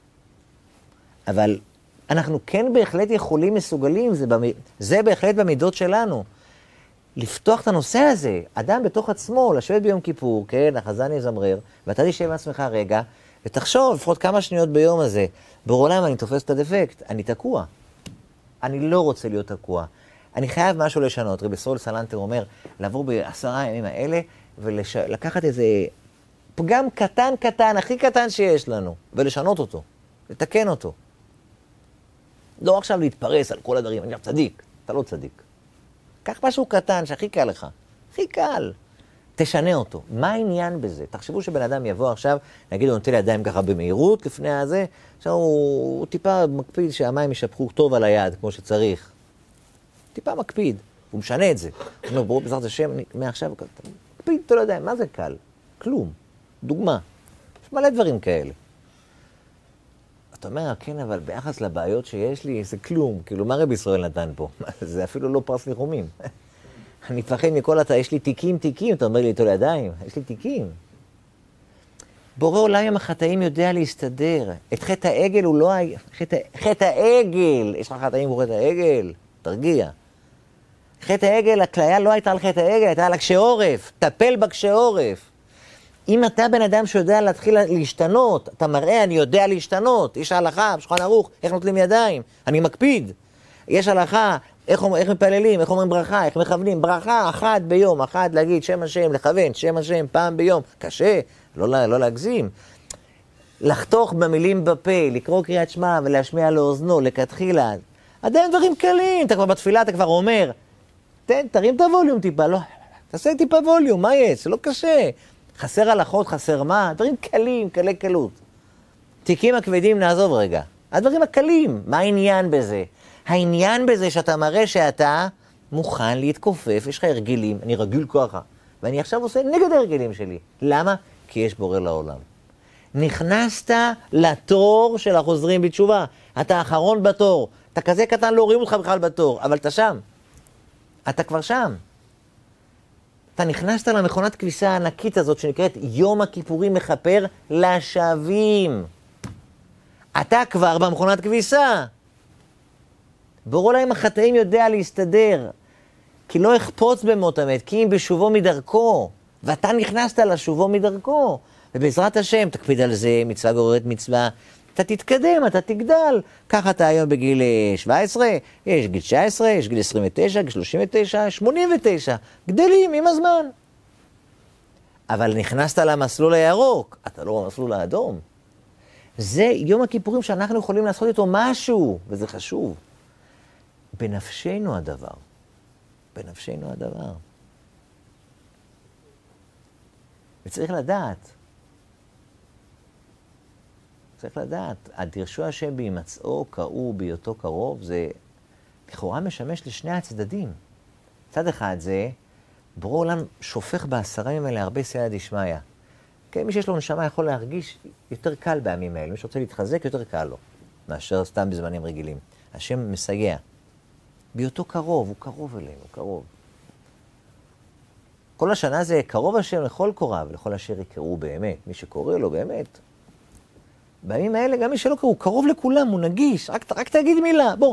אבל אנחנו כן בהחלט יכולים, מסוגלים, זה, במ... זה בהחלט במידות שלנו. לפתוח את הנושא הזה, אדם בתוך עצמו, לשבת ביום כיפור, כן, החזן יזמרר, ואתה תשב עם עצמך רגע, ותחשוב, לפחות כמה שניות ביום הזה, בורא עולם אני תופס את הדפקט, אני תקוע. אני לא רוצה להיות תקוע. אני חייב משהו לשנות. רבי סול סלנטר אומר, לעבור בעשרה הימים האלה, ולקחת איזה פגם קטן קטן, הכי קטן שיש לנו, ולשנות אותו, לתקן אותו. לא עכשיו להתפרס על כל הדברים, אני צדיק, אתה לא צדיק. קח משהו קטן שהכי קל לך, הכי קל, תשנה אותו. מה העניין בזה? תחשבו שבן אדם יבוא עכשיו, נגיד הוא נוטה לידיים ככה במהירות לפני הזה, עכשיו הוא, הוא טיפה מקפיד שהמים ישפכו טוב על היד כמו שצריך. טיפה מקפיד, הוא משנה את זה. הוא אומר, ברור בעזרת השם, מעכשיו, מקפיד, אתה לא יודע, מה זה קל? כלום. דוגמה. יש מלא דברים כאלה. אתה אומר, כן, אבל ביחס לבעיות שיש לי, זה כלום. כאילו, מה רבי ישראל נתן פה? זה אפילו לא פרס ניחומים. אני מפחד מכל אתה, יש לי תיקים, תיקים. אתה אומר לי, איתו לידיים, יש לי תיקים. בורא עולם עם החטאים יודע להסתדר. את חטא העגל הוא לא היה... חטא, חטא העגל. יש לך חטאים בורא את העגל? תרגיע. חטא העגל, הכליה לא הייתה על חטא העגל, הייתה על הקשה עורף. טפל בקשה עורף. אם אתה בן אדם שיודע להתחיל להשתנות, אתה מראה, אני יודע להשתנות. יש הלכה, בשולחן ערוך, איך נוטלים ידיים, אני מקפיד. יש הלכה, איך, איך מפללים, איך אומרים ברכה, איך מכוונים. ברכה אחת ביום, אחת להגיד שם השם, לכוון, שם השם פעם ביום. קשה, לא, לא להגזים. לחתוך במילים בפה, לקרוא קריאת שמע ולהשמיע לאוזנו, לכתחילה. עדיין דברים קלים, אתה כבר בתפילה, אתה כבר אומר, תן, תרים את הווליום טיפה, לא, תעשה טיפה ווליום, מה יש? זה לא קשה. חסר הלכות, חסר מה? דברים קלים, קלי קלות. תיקים הכבדים נעזוב רגע. הדברים הקלים, מה העניין בזה? העניין בזה שאתה מראה שאתה מוכן להתכופף, יש לך הרגלים, אני רגיל ככה, ואני עכשיו עושה נגד הרגלים שלי. למה? כי יש בורא לעולם. נכנסת לתור של החוזרים בתשובה. אתה האחרון בתור. אתה כזה קטן, לא רואים אותך בכלל בתור, אבל אתה שם. אתה כבר שם. אתה נכנסת למכונת כביסה הענקית הזאת שנקראת יום הכיפורים מכפר לשווים. אתה כבר במכונת כביסה. בורא להם החטאים יודע להסתדר. כי לא אכפוץ במות המת, כי אם בשובו מדרכו. ואתה נכנסת לשובו מדרכו. ובעזרת השם תקפיד על זה, מצווה גוררת מצווה. אתה תתקדם, אתה תגדל. ככה אתה היום בגיל שבע עשרה, יש גיל תשע עשרה, יש גיל עשרים ותשע, גיל שלושים ותשע, שמונים ותשע. גדלים עם הזמן. אבל נכנסת למסלול הירוק, אתה לא במסלול האדום. זה יום הכיפורים שאנחנו יכולים לעשות איתו משהו, וזה חשוב. בנפשנו הדבר. בנפשנו הדבר. וצריך לדעת. צריך לדעת, הדרשו השם בהימצאו, קראו בהיותו קרוב, זה לכאורה משמש לשני הצדדים. צד אחד זה, בורא עולם שופך בעשרה ימים האלה הרבה סייעתא דשמיא. כן, מי שיש לו נשמה יכול להרגיש יותר קל בימים האלה, מי שרוצה להתחזק יותר קל לו. מאשר סתם בזמנים רגילים. השם מסייע. בהיותו קרוב, הוא קרוב אלינו, קרוב. כל השנה זה קרוב השם לכל קוריו, לכל אשר יקראו באמת. מי שקורא לו באמת. בימים האלה גם מי שלא קראו, הוא קרוב לכולם, הוא נגיש. רק, רק תגיד מילה, בוא.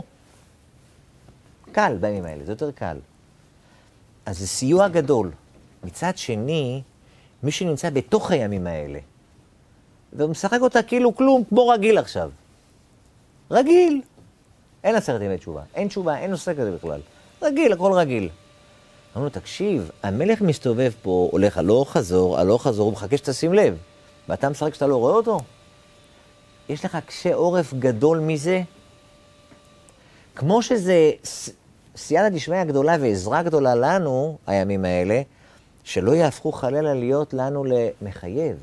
קל בימים האלה, זה יותר קל. אז זה סיוע גדול. מצד שני, מי שנמצא בתוך הימים האלה, והוא משחק אותה כאילו כלום, כמו רגיל עכשיו. רגיל. אין עשרת ימי תשובה. אין תשובה, אין נושא כזה בכלל. רגיל, הכל רגיל. אמרנו, תקשיב, המלך מסתובב פה, הולך הלוך חזור, הלוך חזור, הוא מחכה שתשים לב. ואתה משחק שאתה לא רואה אותו? יש לך קשה עורף גדול מזה? כמו שזה סייעתא דשמיא גדולה ועזרה גדולה לנו, הימים האלה, שלא יהפכו חלילה להיות לנו למחייב.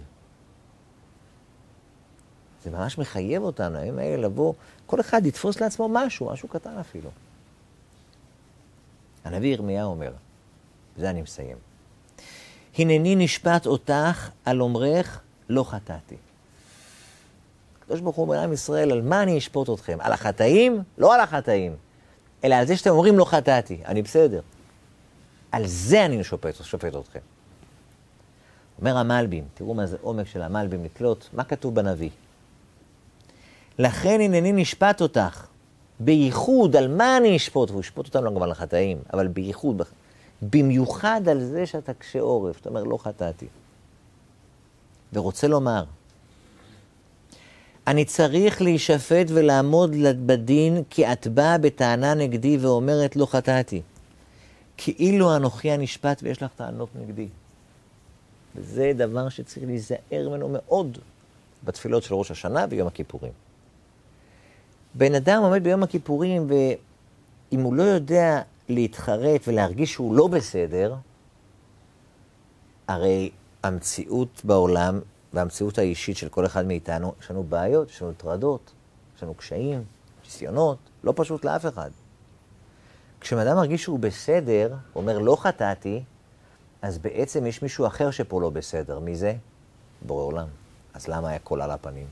זה ממש מחייב אותנו, הימים האלה לבוא, כל אחד יתפוס לעצמו משהו, משהו קטן אפילו. הנביא ירמיה אומר, בזה אני מסיים. הנני נשפט אותך על אומרך לא חטאתי. הקדוש ברוך הוא אומר לעם ישראל, על מה אני אשפוט אתכם? על החטאים? לא על החטאים. אלא על זה שאתם אומרים לא חטאתי. אני בסדר. על זה אני שופט, שופט אתכם. אומר המלבים, תראו מה זה עומק של המלבים לקלוט, מה כתוב בנביא? לכן הנני נשפט אותך, בייחוד על מה אני אשפוט, והוא ישפוט אותנו גם על החטאים, אבל בייחוד, במיוחד על זה שאתה קשה עורף, אתה אומר לא חטאתי. ורוצה לומר, אני צריך להישפט ולעמוד בדין, כי את באה בטענה נגדי ואומרת לא חטאתי. כאילו אנוכי הנשפט ויש לך טענות נגדי. וזה דבר שצריך להיזהר ממנו מאוד בתפילות של ראש השנה ויום הכיפורים. בן אדם עומד ביום הכיפורים, ואם הוא לא יודע להתחרט ולהרגיש שהוא לא בסדר, הרי המציאות בעולם והמציאות האישית של כל אחד מאיתנו, יש לנו בעיות, יש לנו טרדות, יש לנו קשיים, ניסיונות, לא פשוט לאף אחד. כשאדם מרגיש שהוא בסדר, הוא אומר לא חטאתי, אז בעצם יש מישהו אחר שפה לא בסדר. מי זה? בורא עולם. אז למה היה קול על הפנים?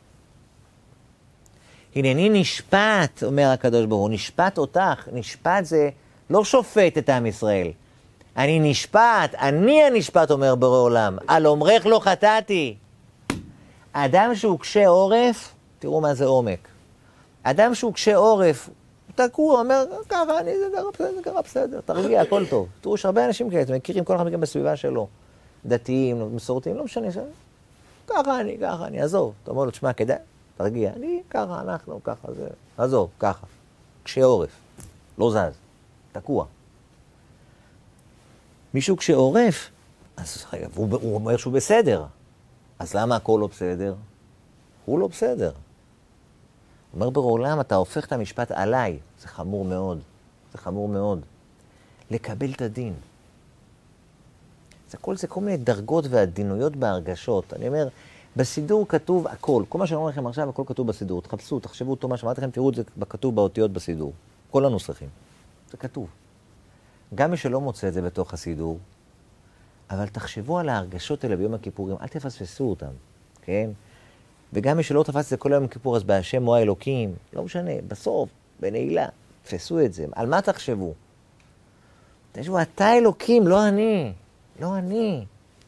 הנני נשפט, אומר הקדוש ברוך הוא, נשפט אותך. נשפט זה לא שופט את עם ישראל. אני נשפט, אני הנשפט, אומר בורא עולם. על אומרך לא חטאתי. אדם שהוא קשה עורף, תראו מה זה עומק. אדם שהוא קשה עורף, תקוע, אומר, ככה, אני, זה קרה בסדר, זה קרה בסדר, תרגיע, הכל טוב. תראו, יש הרבה אנשים כאלה, אתם מכירים כל אחד גם בסביבה שלו. דתיים, מסורתיים, לא משנה, ככה אני, ככה אני, עזוב. אתה אומר לו, תשמע, כדאי, תרגיע, אני, ככה, אנחנו, ככה, זה, עזוב, ככה. קשה עורף, לא זז, תקוע. מישהו קשה עורף, אז רגע, הוא, הוא אומר שהוא בסדר. אז למה הכל לא בסדר? הוא לא בסדר. אומר בעולם, אתה הופך את המשפט עליי. זה חמור מאוד. זה חמור מאוד. לקבל את הדין. זה כל זה כל מיני דרגות והדינויות בהרגשות. אני אומר, בסידור כתוב הכל. כל מה שאני אומר לכם עכשיו, הכל כתוב בסידור. תחפשו, תחשבו אותו מה שאמרתי לכם, תראו את זה כתוב באותיות בסידור. כל הנוסחים. זה כתוב. גם מי שלא מוצא את זה בתוך הסידור, אבל תחשבו על ההרגשות האלה ביום הכיפורים. אל תפספסו אותם. כן? וגם מי שלא תפס את זה כל היום כיפור, אז בהשם הוא האלוקים, לא משנה, בסוף, בנעילה, תפסו את זה. על מה תחשבו? תחשבו, אתה אלוקים, לא אני. לא אני.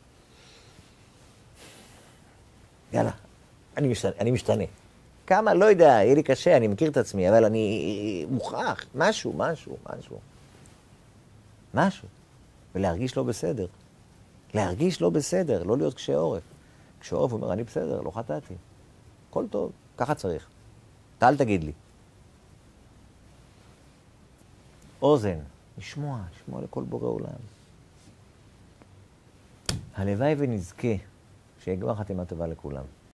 יאללה, אני משתנה. אני משתנה. כמה, לא יודע, יהיה לי קשה, אני מכיר את עצמי, אבל אני מוכרח, משהו, משהו, משהו. משהו. ולהרגיש לא בסדר. להרגיש לא בסדר, לא להיות קשה עורף. קשה עורף, הוא אומר, אני בסדר, לא חטאתי. הכל טוב, ככה צריך. אתה אל תגיד לי. אוזן, לשמוע, לשמוע לכל בורא עולם. הלוואי ונזכה שיגמר חתימה טובה לכולם.